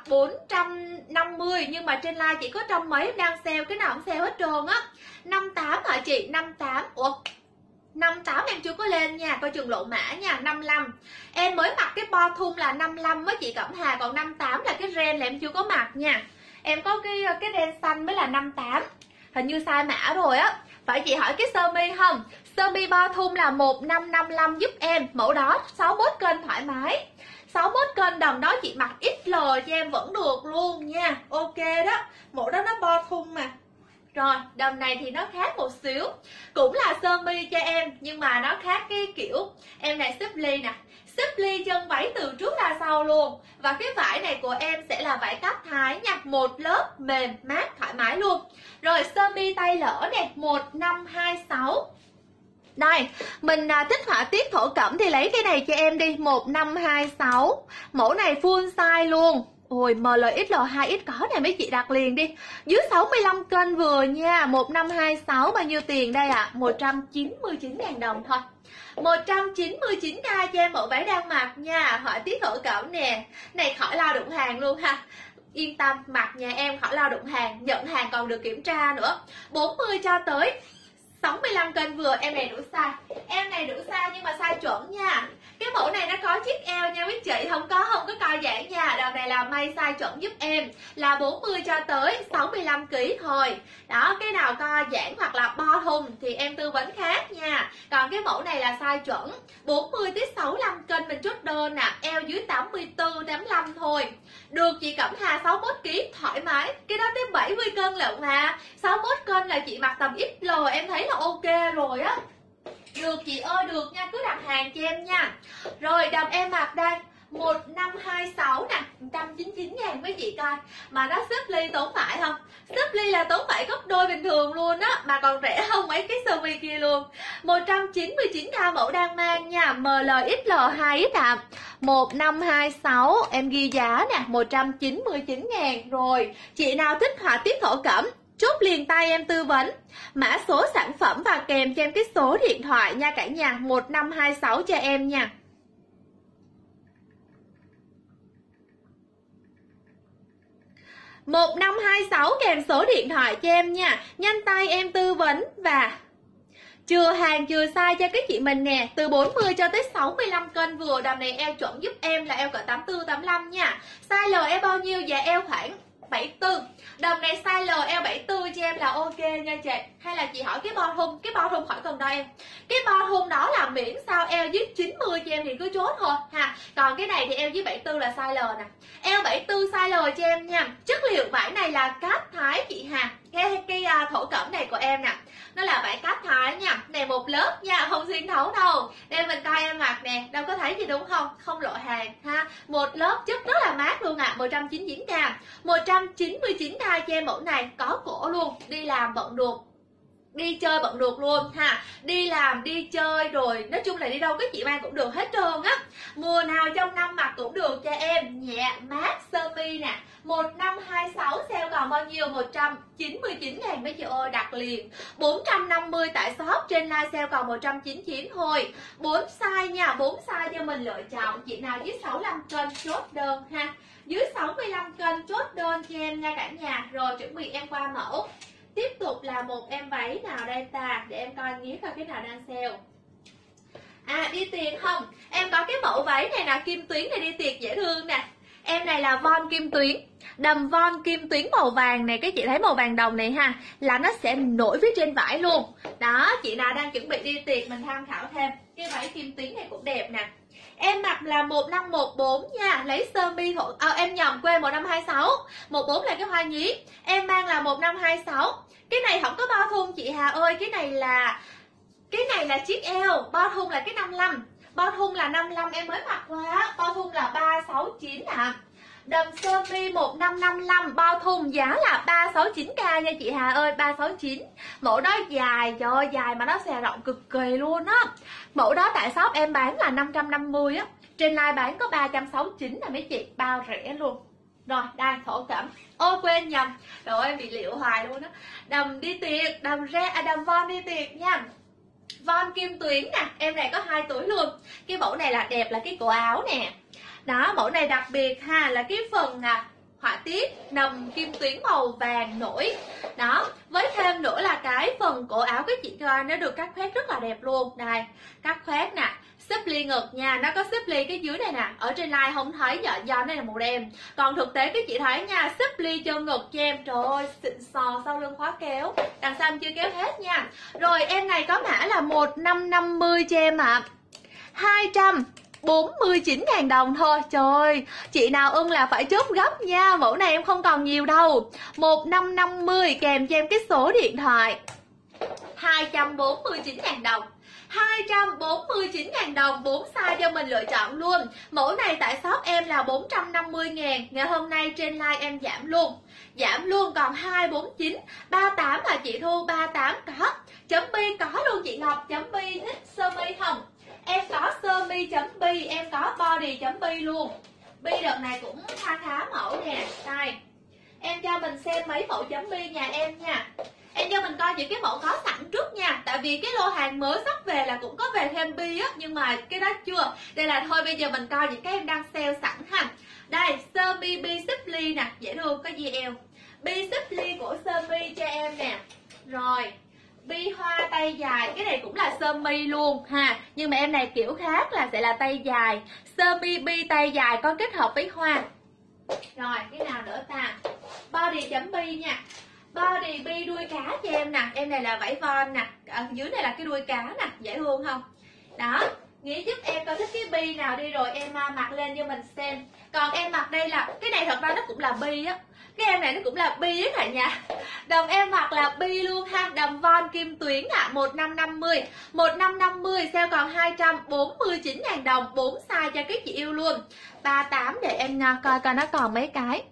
450 nhưng mà trên live chỉ có trăm mấy, đang sale cái nào cũng sale hết trơn á. 58 hả chị? 58. Ủa? 58 em chưa có lên nha, coi chừng lộ mã nha. 55. Em mới mặc cái bo thun là 55 với chị Cẩm Hà, còn 58 là cái ren là em chưa có mặc nha. Em có cái ren xanh mới là 58. Hình như sai mã rồi á. Phải chị hỏi cái sơ mi không? Sơ mi bo thun là 1555 giúp em, mẫu đó 61 cân thoải mái. 61 cân đầm đó chị mặc XL cho em vẫn được luôn nha. Ok đó, mẫu đó nó bo thun mà. Rồi, đầm này thì nó khác một xíu. Cũng là sơ mi cho em, nhưng mà nó khác cái kiểu. Em này xếp ly nè, xếp ly chân váy từ trước ra sau luôn. Và cái vải này của em sẽ là vải cáp thái nha, một lớp mềm, mát, thoải mái luôn. Rồi sơ mi tay lỡ nè, 1526. Đây, mình thích họa tiết thổ cẩm thì lấy cái này cho em đi, 1526. Mẫu này full size luôn. Ôi, MLXL 2X có nè mấy chị đặt liền đi. Dưới 65 cân vừa nha, 1526 bao nhiêu tiền đây ạ? 199.000 đồng thôi. 199k cho em mẫu váy đang mặc nha, họa tiết thổ cẩm nè. Này khỏi lo đụng hàng luôn ha. Yên tâm, mặc nhà em khỏi lo đụng hàng, nhận hàng còn được kiểm tra nữa. 40 cho tới 65 cân vừa, em này đủ size. Em này đủ size nhưng mà size chuẩn nha. Cái mẫu này nó có chiếc eo nha quý chị, không có co giãn nha. Đợt này là may size chuẩn giúp em là 40 cho tới 65 kg thôi. Đó, cái nào co giãn hoặc là bo thun thì em tư vấn khác nha. Còn cái mẫu này là size chuẩn 40 tới 65 cân mình chốt đơn nè, eo dưới 84 85 thôi. Được chị Cẩm Hà 61 kg thoải mái. Cái đó tới 70 cân lận mà. 61 cân là chị mặc tầm XL em thấy là ok rồi á. Được chị ơi, được nha, cứ đặt hàng cho em nha. Rồi đầm em mặc đây 1526 nè, 199.000 mấy chị coi. Mà nó xếp ly tốn phải không? Xếp ly là tốn phải gấp đôi bình thường luôn á, mà còn rẻ hơn mấy cái sơ mi kia luôn. 199k mẫu đang mang nha, MLXL 2X ạ. 1526 em ghi giá nè, 199.000. Rồi, chị nào thích họa tiết thổ cẩm chốt liền tay em tư vấn mã số sản phẩm và kèm cho em cái số điện thoại nha cả nhà, 1526 cho em nha. Một năm 2526 kèm số điện thoại cho em nha. Nhanh tay em tư vấn và chừa hàng chừa size cho các chị mình nè, từ 40 cho tới 65 cân vừa. Đầm này eo chuẩn giúp em là eo cỡ 84 85 nha. Size L eo bao nhiêu? Dạ eo khoảng 74. Đầm này size L eo 74 cho em là ok nha chị. Hay là chị hỏi cái bo thun khỏi cần đâu em. Cái bo thun đó là miễn sao eo dưới 90 cho em thì cứ chốt thôi ha. Còn cái này thì eo dưới 74 là size L nè. Eo 74 size L cho em nha. Chất liệu vải này là cát Thái chị Hà. Cái thổ cẩm này của em nè, nó là vải cát Thái nha. Này một lớp nha, không xuyên thấu đâu. Đây mình coi em mặc nè, đâu có thấy gì đúng không? Không lộ hàng ha. Một lớp chất rất là mát luôn ạ. 199k. 199k cho em mẫu này, có cổ luôn. Đi làm bận được, đi chơi bận được luôn ha. Đi làm đi chơi rồi nói chung là đi đâu các chị mang cũng được hết trơn á. Mùa nào trong năm mặc cũng được cho em. Nhẹ mát sơ mi nè. 1526 sale còn bao nhiêu? 199.000 mấy chị ơi, đặt liền. 450 tại shop, trên live sale còn 199 thôi. 4 size nha, 4 size cho mình lựa chọn. Chị nào dưới 65 cân chốt đơn ha. Dưới 65 cân chốt đơn cho em nha cả nhà. Rồi chuẩn bị em qua mẫu. Tiếp tục là một em váy nào đây ta, để em coi nghĩ coi cái nào đang sale. À đi tiệc không? Em có cái mẫu váy này là kim tuyến này, đi tiệc dễ thương nè. Em này là von kim tuyến, đầm von kim tuyến màu vàng này, các chị thấy màu vàng đồng này ha, là nó sẽ nổi phía trên vải luôn. Đó, chị nào đang chuẩn bị đi tiệc mình tham khảo thêm. Cái váy kim tuyến này cũng đẹp nè. Em mặc là 1514 nha, lấy sơ mi thổ em nhầm quên 1526. 14 là cái hoa nhí. Em mang là 1526. Cái này không có bao thun chị Hà ơi, cái này là chiếc eo, bao thun là cái 55. Bao thun là 55 em mới mặc quá, bao thun là 369 ạ. Đầm sơ mi 1555, bao thun giá là 369k nha chị Hà ơi, 369. Mẫu đó dài, trời ơi dài mà nó xòe rộng cực kỳ luôn á. Mẫu đó tại shop em bán là 550 á, trên live bán có 369 là mấy chị, bao rẻ luôn. Rồi, đây thổ cẩm. Ôi quên nhầm. Rồi em bị liệu hoài luôn á. Đầm đi tiệc, đầm von đi tiệc nha. Von kim tuyến nè, em này có 2 túi luôn. Cái mẫu này là đẹp là cái cổ áo nè. Đó, mẫu này đặc biệt ha, là cái phần họa tiết nằm kim tuyến màu vàng nổi. Đó, với thêm nữa là cái phần cổ áo các chị coi nó được cắt khoét rất là đẹp luôn. Đây, cắt khoét nè, xếp ly ngực nha, nó có xếp ly cái dưới này nè. Ở trên live không thấy do đây là màu đen. Còn thực tế các chị thấy nha, xếp ly chân ngực cho em. Trời ơi, xịn sò, sau lưng khóa kéo. Đằng sau em chưa kéo hết nha. Rồi em này có mã là 1550 cho em ạ. 249.000 đồng thôi. Trời ơi, chị nào ưng là phải chốt gấp nha. Mẫu này em không còn nhiều đâu. 1550 kèm cho em cái số điện thoại. 249.000 đồng. 249.000 đồng, 4 size cho mình lựa chọn luôn. Mẫu này tại shop em là 450.000. Ngày hôm nay trên live em giảm luôn còn 249. 38 là chị Thu, 38 có. Chấm bi có luôn chị Ngọc. Chấm bi thích sơ mi không? Em có sơ mi chấm bi, em có body chấm bi luôn. Bi đợt này cũng khá mẫu nè. Đây, em cho mình xem mấy mẫu chấm bi nhà em nha. Em cho mình coi những cái mẫu có sẵn trước nha. Tại vì cái lô hàng mới sắp về là cũng có về thêm bi á, nhưng mà cái đó chưa. Đây là thôi bây giờ mình coi những cái em đang sale sẵn ha. Đây, sơ mi bi xếp ly nè, dễ thương, có gì eo. Bi xếp ly của sơ mi cho em nè. Rồi, bi hoa tay dài, cái này cũng là sơ mi luôn ha, nhưng mà em này kiểu khác là sẽ là tay dài. Sơ mi bi tay dài có kết hợp với hoa. Rồi, cái nào nữa ta? Body chấm bi nha. Body bi đuôi cá cho em nè. Em này là vải von nè, ở dưới này là cái đuôi cá nè, dễ thương không? Đó, nghĩ giúp em coi thích cái bi nào đi rồi em mặc lên cho mình xem. Còn em mặc đây là, cái này thật ra nó cũng là bi á. Cái em này nó cũng là bi á cả nhà. Đầm em mặc là bi luôn ha. Đầm von kim tuyến ạ, 1550. 1550 sale còn 249.000 đồng, 4 size cho các chị yêu luôn. 38 để em coi coi nó còn mấy cái.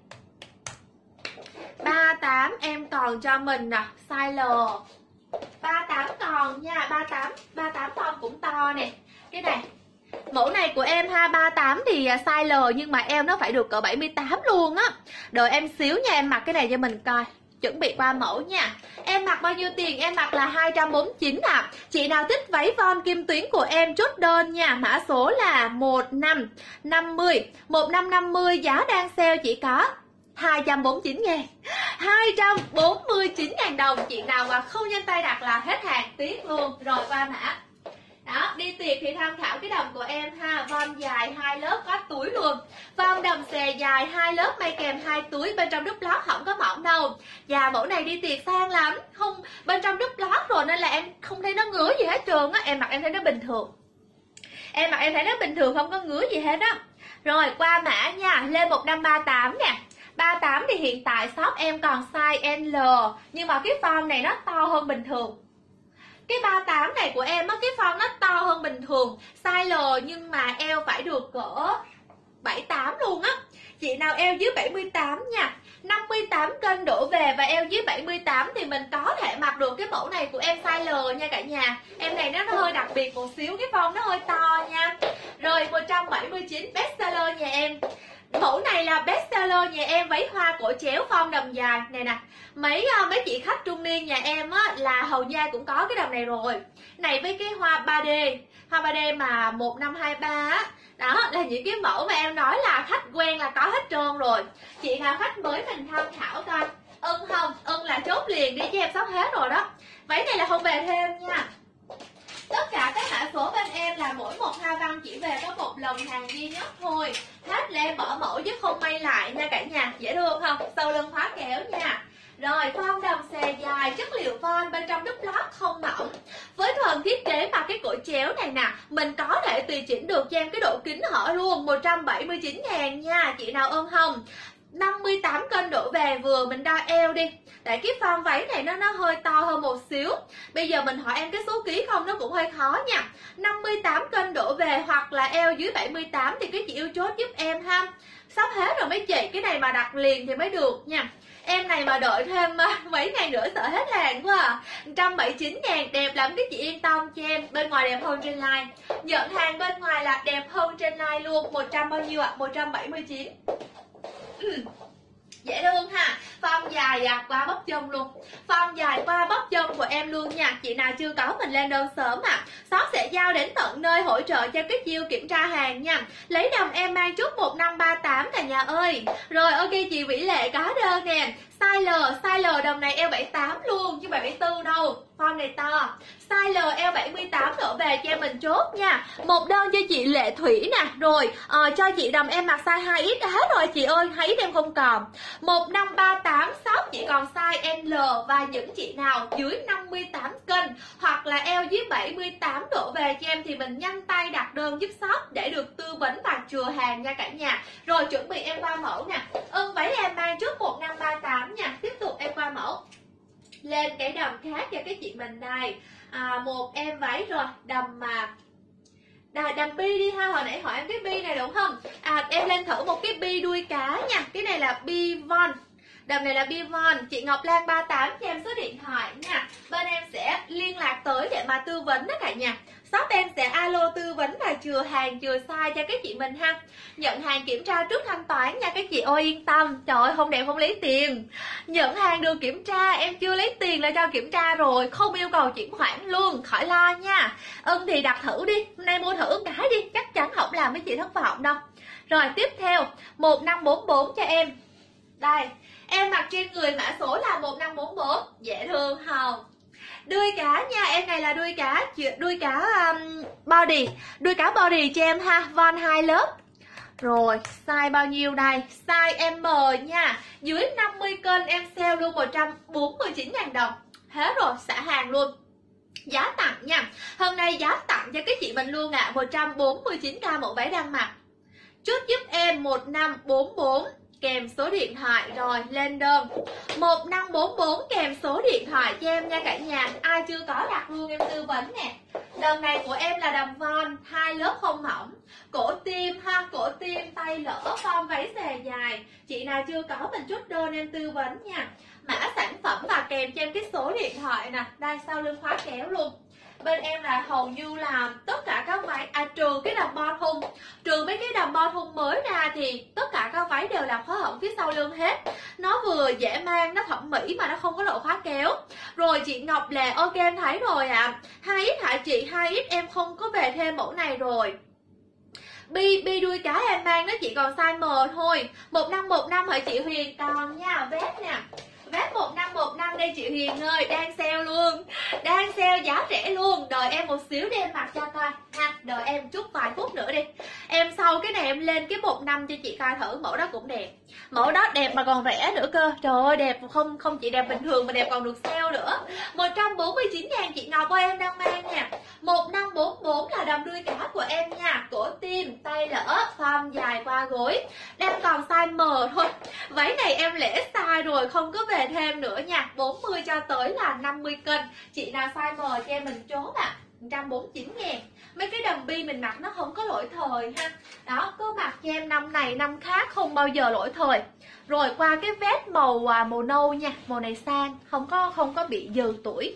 38 em còn cho mình nè, size L. 38 còn nha, 38 con cũng to nè. Cái này Mẫu này của em ha, 38 thì size L nhưng mà eo nó phải được cỡ 78 luôn á. Đợi em xíu nha, em mặc cái này cho mình coi. Chuẩn bị qua mẫu nha. Em mặc bao nhiêu tiền? Em mặc là 249 ạ. Chị nào thích váy von kim tuyến của em chốt đơn nha. Mã số là 1550. 1550 giá đang sale chỉ có 249 ngàn, 249 ngàn đồng. Chị nào mà không nhanh tay đặt là hết hàng tiếc luôn. Rồi qua mã. Đó, đi tiệc thì tham khảo cái đầm của em ha. Von dài 2 lớp có túi luôn. Von đầm xè dài 2 lớp may kèm 2 túi, bên trong đúp lót không có mỏng đâu. Và mẫu này đi tiệc sang lắm, không bên trong đúp lót rồi nên là em không thấy nó ngứa gì hết trơn á. Em mặc em thấy nó bình thường. Em mặc em thấy nó bình thường, không có ngứa gì hết á. Rồi qua mã nha, lên 1538 nè. 38 thì hiện tại shop em còn size L, nhưng mà cái form này nó to hơn bình thường. Cái 38 này của em á, cái form nó to hơn bình thường, size L nhưng mà eo phải được cỡ 78 luôn á. Chị nào eo dưới 78 nha, 58 cân đổ về và eo dưới 78 thì mình có thể mặc được cái mẫu này của em size L nha cả nhà. Em này nó hơi đặc biệt một xíu, cái form nó hơi to nha. Rồi 179 bestseller nhà em. Mẫu này là bestseller nhà em, váy hoa cổ chéo form đầm dài này nè. Mấy chị khách trung niên nhà em á là hầu như cũng có cái đầm này rồi. Này với cái hoa 3D, hoa 3D mà 1523 á. Đó là những cái mẫu mà em nói là khách quen là có hết trơn rồi. Chị nào khách mới mình tham khảo coi. Ưng không? Ưng là chốt liền đi chứ em sắp hết rồi đó. Váy này là không về thêm nha. Tất cả các mã số bên em là mỗi một hoa văn chỉ về có một lần hàng duy nhất thôi. Hết là em bỏ mẫu chứ không may lại nha cả nhà. Dễ thương không? Sau lưng khóa kéo nha. Rồi form đầm xè dài, chất liệu von, bên trong đúp lót không mỏng. Với phần thiết kế mà cái cổ chéo này nè, mình có thể tùy chỉnh được cho em cái độ kính hở luôn. 179 ngàn nha. Chị nào ơn không? 58 cân đổ về, vừa mình đo eo đi. Tại cái form váy này nó hơi to hơn một xíu. Bây giờ mình hỏi em cái số ký không nó cũng hơi khó nha. 58 cân đổ về hoặc là eo dưới 78 thì cái chị yêu chốt giúp em ha. Sắp hết rồi mấy chị, cái này mà đặt liền thì mới được nha. Em này mà đợi thêm mấy ngày nữa sợ hết hàng quá à. 179 ngàn, đẹp lắm cái chị yên tâm cho em. Bên ngoài đẹp hơn trên live. Nhận hàng bên ngoài là đẹp hơn trên live luôn. 100 bao nhiêu ạ? 179. Dễ thương ha. Form dài qua bắp chân luôn. Form dài qua bắp chân của em luôn nha. Chị nào chưa có mình lên đơn sớm ạ. Shop sẽ giao đến tận nơi hỗ trợ cho cái chiêu kiểm tra hàng nha. Lấy đầm em mang chút 1538 cả nhà ơi. Rồi ok chị Vĩ Lệ có đơn nè. Size L đầm này eo 78 luôn chứ 74 đâu. Form này to. Size L eo 78 đổ về cho em mình chốt nha. Một đơn cho chị Lệ Thủy nè. Rồi cho chị đầm em mặc size 2X hết rồi chị ơi, 2X em không còn. 1538 shop chỉ còn size L. Và những chị nào dưới 58 cân hoặc là eo dưới 78 đổ về cho em thì mình nhanh tay đặt đơn giúp shop để được tư vấn và chừa hàng nha cả nhà. Rồi chuẩn bị em qua mẫu nè. Váy em mang trước 1538 nha. Tiếp tục em qua mẫu. Lên cái đầm khác cho cái chị mình này. Một em váy rồi, đầm mà đầm bi đi ha, hồi nãy hỏi em cái bi này đúng không? Em lên thử một cái bi đuôi cá nha. Cái này là bi von. Đầm này là bi von. Chị Ngọc Lan 38 cho em số điện thoại nha. Bên em sẽ liên lạc tới để mà tư vấn đó cả nhà. Shop em sẽ alo tư vấn và chừa hàng, chừa size cho các chị mình ha. Nhận hàng kiểm tra trước thanh toán nha các chị ơi, yên tâm. Trời ơi, không đẹp không lấy tiền. Nhận hàng được kiểm tra, em chưa lấy tiền là cho kiểm tra rồi. Không yêu cầu chuyển khoản luôn, khỏi lo nha. Thì đặt thử đi, hôm nay mua thử cái đi. Chắc chắn không làm mấy chị thất vọng đâu. Rồi tiếp theo 1544 cho em. Đây, em mặc trên người mã số là 1544. Dễ thương không? Đuôi cá nha, em này là đuôi cá body. Đuôi cá body cho em ha, von 2 lớp. Rồi, size bao nhiêu đây? Size M nha. Dưới 50 cân em sale luôn 149.000 đồng. Hết rồi, xả hàng luôn. Giá tặng nha. Hôm nay giá tặng cho các chị mình luôn ạ. 149k một váy đang mặc. Chốt giúp em 1544 kèm số điện thoại. Rồi lên đơn 1544 kèm số điện thoại cho em nha cả nhà. Ai chưa có đặt luôn em tư vấn nè. Đầm này của em là đầm von 2 lớp không mỏng, cổ tim ha, cổ tim tay lỡ, form váy xè dài. Chị nào chưa có mình chốt đơn em tư vấn nha. Mã sản phẩm và kèm cho em cái số điện thoại nè. Đây sau lưng khóa kéo luôn. Bên em là hầu như là tất cả các váy, trừ cái đầm bo thun, trừ mấy cái đầm bo thun mới ra thì tất cả các váy đều là khóa hỏng phía sau lưng hết. Nó vừa dễ mang, nó thẩm mỹ mà nó không có độ khóa kéo. Rồi chị Ngọc Lệ, ok em thấy rồi ạ. 2X hả chị? 2X em không có về thêm mẫu này rồi. Bi đuôi cá em mang nó chỉ còn size M thôi. 1515 hả chị Huyền? Còn nha, vest nè. Vest 1515 đây chị Huyền ơi, đang sale luôn. Đang sale giá rẻ luôn. Đợi em một xíu để em mặc cho coi ha. Đợi em chút vài phút nữa đi. Em sau cái này em lên cái 15 cho chị coi thử, mẫu đó cũng đẹp. Mẫu đó đẹp mà còn rẻ nữa cơ. Trời ơi đẹp, không chỉ đẹp bình thường mà đẹp còn được sale nữa. 149.000 chị Ngọc ơi, em đang mang nha. 1544 là đầm đuôi cá của em nha. Cổ tim, tay lỡ, form dài qua gối. Đang còn size M thôi. Váy này em lễ size rồi, không có về thêm nữa nha. 40 cho tới là 50 cân. Chị nào size M cho em mình chốt ạ. 149.000. Mấy cái đầm bi mình mặc nó không có lỗi thời ha. Đó, cứ mặc cho em năm này năm khác không bao giờ lỗi thời. Rồi qua cái vest màu nâu nha, màu này sang, không có bị dừ tuổi.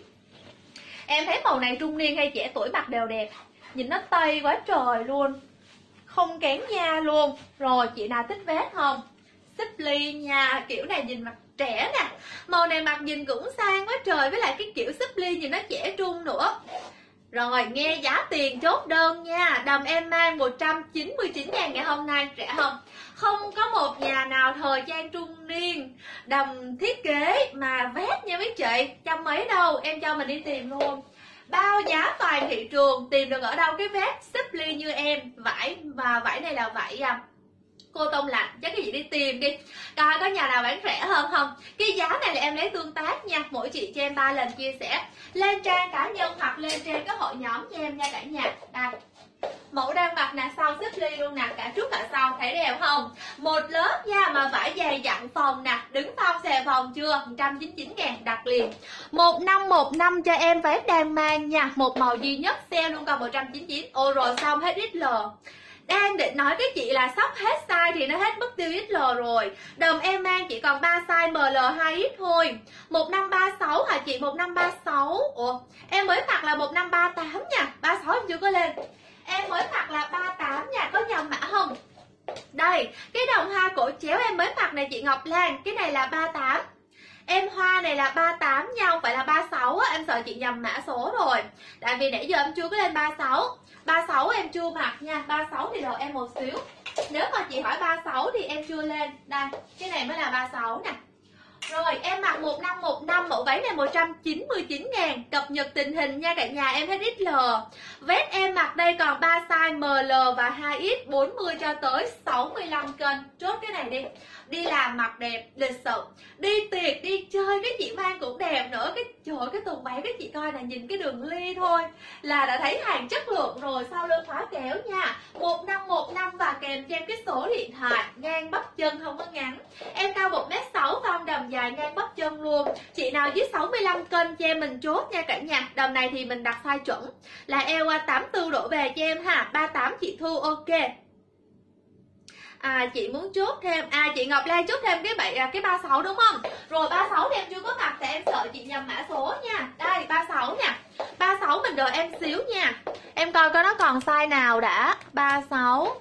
Em thấy màu này trung niên hay trẻ tuổi mặc đều đẹp. Nhìn nó tây quá trời luôn, không kén da luôn. Rồi chị nào thích vest không? Xích ly nha, kiểu này nhìn mặt trẻ nè. Màu này mặc nhìn cũng sang quá trời. Với lại cái kiểu xích ly nhìn nó trẻ trung nữa. Rồi nghe giá tiền chốt đơn nha. Đầm em mang 199.000 ngày hôm nay, rẻ không? Không có một nhà nào thời trang trung niên đầm thiết kế mà vest nha mấy chị. Trăm mấy đâu, em cho mình đi tìm luôn. Bao giá toàn thị trường, tìm được ở đâu cái vest xích ly như em. Vải, và vải này là vải cô tông lạnh, chắc cái gì đi tìm đi coi có nhà nào bán rẻ hơn không. Cái giá này là em lấy tương tác nha, mỗi chị cho em 3 lần chia sẻ lên trang cá nhân hoặc lên trên cái hội nhóm cho em nha cả nhà. Đây mẫu đang mặc nè, sau xích ly luôn nè, cả trước cả sau, thấy đẹp không? Một lớp nha, mà vải dày dặn phòng nè, đứng phong xè phòng chưa? 199.000 đặt liền. 1515 cho em váy đang mang nha, một màu duy nhất, sale luôn còn 199. Ôi rồi xong hết XL. Đang định nói cái chị là sắp hết size thì nó hết mất tiêu XL rồi. Đầm em mang chỉ còn 3 size ML 2X thôi. 1536 hả chị? 1536. Ủa, em mới mặc là 1538 nha. 36 em chưa có lên. Em mới mặc là 38 nha, có nhầm mã không? Đây, cái đồng hoa cổ chéo em mới mặc này chị Ngọc Lan, cái này là 38. Em hoa này là 38 nha, không phải là 36 á, em sợ chị nhầm mã số rồi. Tại vì nãy giờ em chưa có lên 36. 36 em chưa mặc nha, 36 thì đợi em một xíu. Nếu mà chị hỏi 36 thì em chưa lên. Đây, cái này mới là 36 nè. Rồi em mặc 1515, mẫu váy này 199.000, cập nhật tình hình nha cả nhà, em hết XL. Vest em mặc đây còn 3 size ML và 2X, 40 cho tới 65 cân. Chốt cái này đi. Đi làm mặc đẹp, lịch sự. Đi tiệc, đi chơi cái chị mang cũng đẹp nữa. Cái trời ơi, cái tuần váy cái chị coi là nhìn cái đường ly thôi là đã thấy hàng chất lượng rồi. Sau lưng khóa kéo nha, 1515 và kèm cho em cái số điện thoại. Ngang bắp chân không có ngắn. Em cao 1m6, form đầm dài ngang bắp chân luôn. Chị nào dưới 65 cân cho em mình chốt nha cả nhà. Đầm này thì mình đặt size chuẩn là eo 84 đổ về cho em ha. 38 chị Thu ok. Chị muốn chốt thêm, chị Ngọc Lan chốt thêm cái 36 đúng không? Rồi 36 thì em chưa có mặc tại em sợ chị nhầm mã số nha. Đây 36 nha. 36 mình đợi em xíu nha. Em coi nó còn size nào đã. 36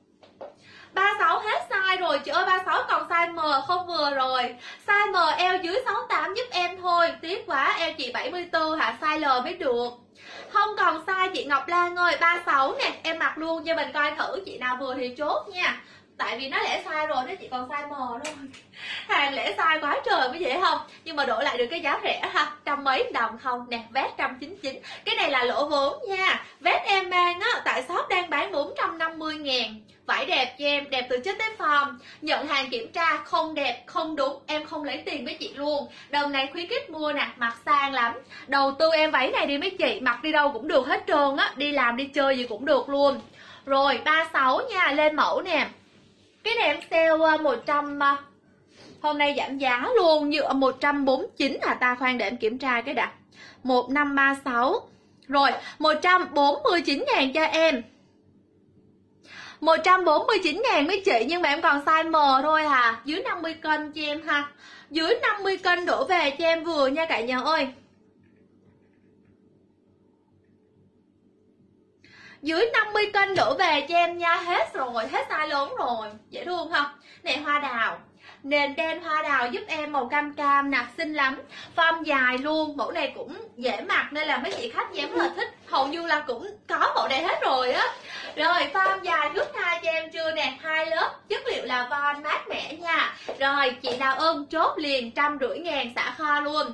hết size rồi chị ơi, 36 còn size M không vừa rồi. Size M eo dưới 68 giúp em thôi. Tiếc quá, eo chị 74 hả, size L mới được. Không còn size chị Ngọc Lan ơi. 36 nè, em mặc luôn cho mình coi thử, chị nào vừa thì chốt nha. Tại vì nó lẻ size rồi, nó chỉ còn size M thôi. Hàng lẻ size quá trời mới dễ không? Nhưng mà đổi lại được cái giá rẻ ha, trăm mấy đồng không nè, vest 199. Cái này là lỗ vốn nha. Vest em mang á, tại shop đang bán 450.000. Vải đẹp cho em, đẹp từ chất tới form. Nhận hàng kiểm tra, không đẹp, không đúng, em không lấy tiền với chị luôn. Đầm này khuyến khích mua nè, mặc sang lắm. Đầu tư em váy này đi mấy chị, mặc đi đâu cũng được hết trơn á. Đi làm, đi chơi gì cũng được luôn. Rồi 36 nha, lên mẫu nè. Cái này em sale 100, hôm nay giảm giá luôn, như 149 hả ta, khoan để em kiểm tra cái đã. 1536. Rồi 149.000 cho em. 149.000 mấy chị, nhưng mà em còn size M thôi hà. Dưới 50 cân cho em ha. Dưới 50 cân đổ về cho em vừa nha cả nhà ơi. Dưới 50 cân đổ về cho em nha. Hết rồi, hết size lớn rồi. Dễ thương không? Này hoa đào, nền đen hoa đào giúp em màu cam cam nè, xinh lắm. Form dài luôn, mẫu này cũng dễ mặc nên là mấy chị khách em rất là thích. Hầu như là cũng có mẫu này hết rồi á. Rồi form dài thước 2 cho em chưa nè, 2 lớp, chất liệu là von mát mẻ nha. Rồi chị nào ưng chốt liền 150.000 xả kho luôn.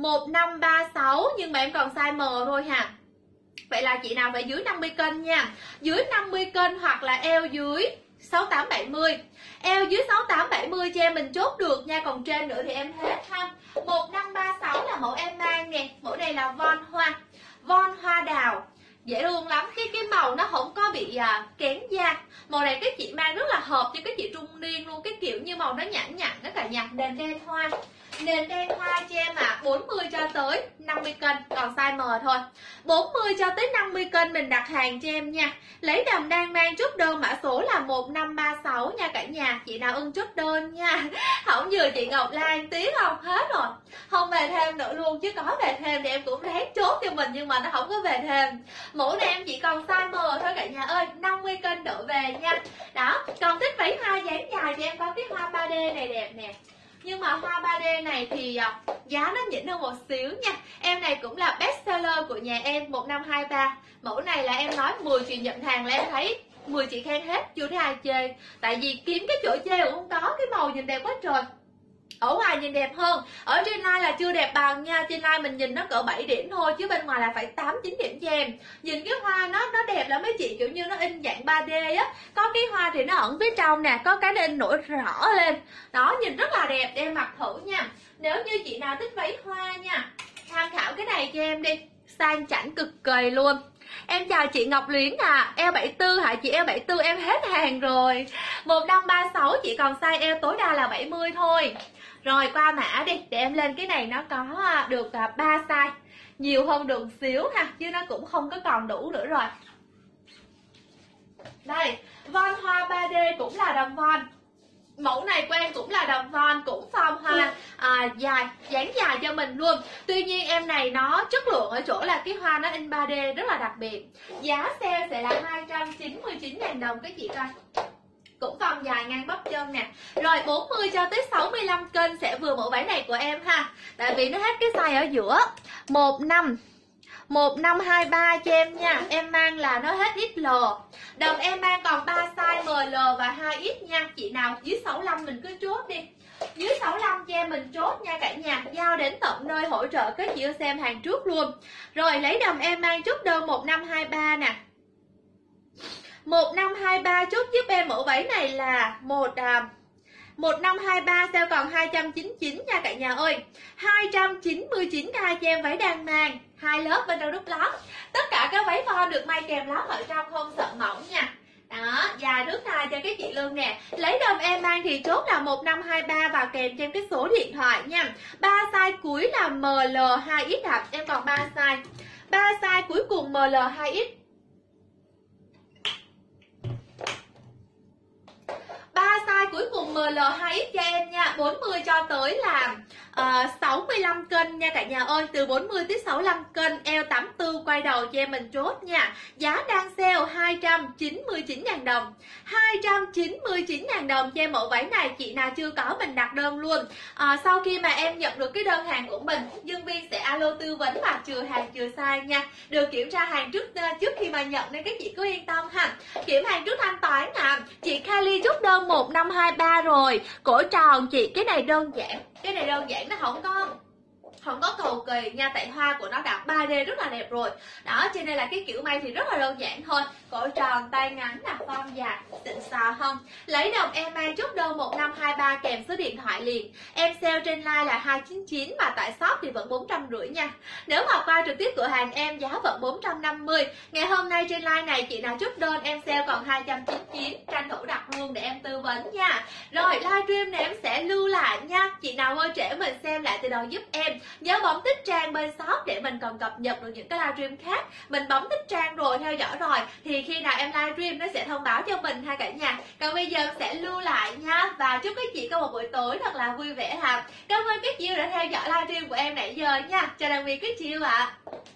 1536 nhưng mà em còn size M thôi ha. Vậy là chị nào phải dưới 50 cân nha. Dưới 50 cân hoặc là eo dưới 68-70. Eo dưới 68-70 cho em mình chốt được nha. Còn trên nữa thì em hết ha. 1536 là mẫu em mang nè. Mẫu này là von hoa, von hoa đào, dễ thương lắm. Cái màu nó không có bị kén da. Màu này cái chị mang rất là hợp cho cái chị trung niên luôn. Cái kiểu như màu nó nhẵn nhẵn đó cả nhà. Nền đen hoa, nền đen hoa cho em 40 cho tới 50 cân, còn size M thôi. 40 cho tới 50 cân mình đặt hàng cho em nha. Lấy đầm đang mang chốt đơn mã số là 1536 nha cả nhà. Chị nào ưng chốt đơn nha. Không vừa chị Ngọc Lan tí không? Hết rồi. Không về thêm nữa luôn, chứ có về thêm thì em cũng ráng chốt cho mình nhưng mà nó không có về thêm. Mẫu này em chỉ còn size M thôi cả nhà ơi, 50 cân đổ về nha. Đó, còn thích váy hoa dáng dài thì em có cái hoa 3D này đẹp nè. Nhưng mà hoa 3D này thì giá nó nhỉnh hơn một xíu nha. Em này cũng là best seller của nhà em 1523. Mẫu này là em nói 10 chị nhận hàng là em thấy 10 chị khen hết, chưa thấy ai chê. Tại vì kiếm cái chỗ chê cũng không có, cái màu nhìn đẹp quá trời. Ở ngoài nhìn đẹp hơn, ở trên live là chưa đẹp bằng nha. Trên live mình nhìn nó cỡ 7 điểm thôi, chứ bên ngoài là phải 8-9 điểm cho em. Nhìn cái hoa nó đẹp lắm mấy chị, kiểu như nó in dạng 3D á. Có cái hoa thì nó ẩn phía trong nè, có cái nó in nổi rõ lên. Đó, nhìn rất là đẹp, em mặc thử nha. Nếu như chị nào thích váy hoa nha, tham khảo cái này cho em đi. Sang chảnh cực kỳ luôn. Em chào chị Ngọc Luyến eo 74 hả chị? Eo 74 em hết hàng rồi. 1536 chị còn size eo tối đa là 70 thôi. Rồi qua mã đi, để em lên cái này nó có được 3 size. Nhiều hơn được xíu ha, chứ nó cũng không có còn đủ nữa rồi. Đây, von hoa 3D cũng là đầm von. Mẫu này của em cũng là đầm von, cũng form hoa dài, dáng dài cho mình luôn. Tuy nhiên em này nó chất lượng ở chỗ là cái hoa nó in 3D rất là đặc biệt. Giá sale sẽ là 299.000 đồng các chị coi. Cũng form dài ngang bắp chân nè. Rồi 40 cho tới 65 cân sẽ vừa mẫu váy này của em ha. Tại vì nó hết cái size ở giữa. 1523 cho em nha. Em mang là nó hết XL. Đầm em mang còn 3 size ML và 2X nha. Chị nào dưới 65 mình cứ chốt đi. Dưới 65 cho em mình chốt nha cả nhà. Giao đến tận nơi hỗ trợ các chị xem hàng trước luôn. Rồi lấy đầm em mang chốt đơn 1523 nè. 1523 chốt giúp em mẫu váy này là 1523 sale còn 299 nha cả nhà ơi. 299k cho em váy đang mang, 2 lớp bên trong đúc lót. Tất cả các váy von được may kèm lót ở trong, không sợ mỏng nha. Đó, dài nước thai cho các chị luôn nè. Lấy đầm em mang thì chốt là 1523 và kèm cho em cái số điện thoại nha. 3 size cuối là ML 2X em còn 3 size. 3 size cuối cùng ML 2X. 3 size cuối cùng ML 2X cho em nha. 40 cho tới là 65 cân nha cả nhà ơi. Từ 40 tới 65 cân, eo 84 quay đầu cho em mình chốt nha. Giá đang sale 299.000 đồng. 299.000 đồng cho em mẫu váy này. Chị nào chưa có mình đặt đơn luôn. Sau khi mà em nhận được cái đơn hàng của mình, nhân viên sẽ alo tư vấn và chừa hàng chừa size nha. Được kiểm tra hàng trước khi mà nhận nên các chị cứ yên tâm ha. Kiểm hàng trước thanh toán nè. Chị Kylie chốt đơn 1523 rồi. Cổ tròn chị, cái này đơn giản. Cái này đơn giản, nó không có cầu kỳ nha, tại hoa của nó đã 3D rất là đẹp rồi. Đó, cho nên là cái kiểu may thì rất là đơn giản thôi. Cổ tròn, tay ngắn là form dài, xịn sò không. Lấy đầm em mang chốt đơn 1523 kèm số điện thoại liền. Em sale trên live là 299 mà tại shop thì vẫn 450 nha. Nếu mà qua trực tiếp cửa hàng em giá vẫn 450. Ngày hôm nay trên live này chị nào chốt đơn em sale còn 299, tranh thủ đặt luôn để em tư vấn nha. Rồi livestream này em sẽ lưu lại nha. Chị nào ơi trễ mình xem lại từ đầu giúp em. Nhớ bấm tích trang bên shop để mình còn cập nhật được những cái livestream khác. Mình bấm tích trang rồi, theo dõi rồi thì khi nào em livestream nó sẽ thông báo cho mình ha cả nhà. Còn bây giờ sẽ lưu lại nha. Và chúc các chị có một buổi tối thật là vui vẻ ha. Cảm ơn các chị đã theo dõi livestream của em nãy giờ nha. Chào tạm biệt các chị ạ.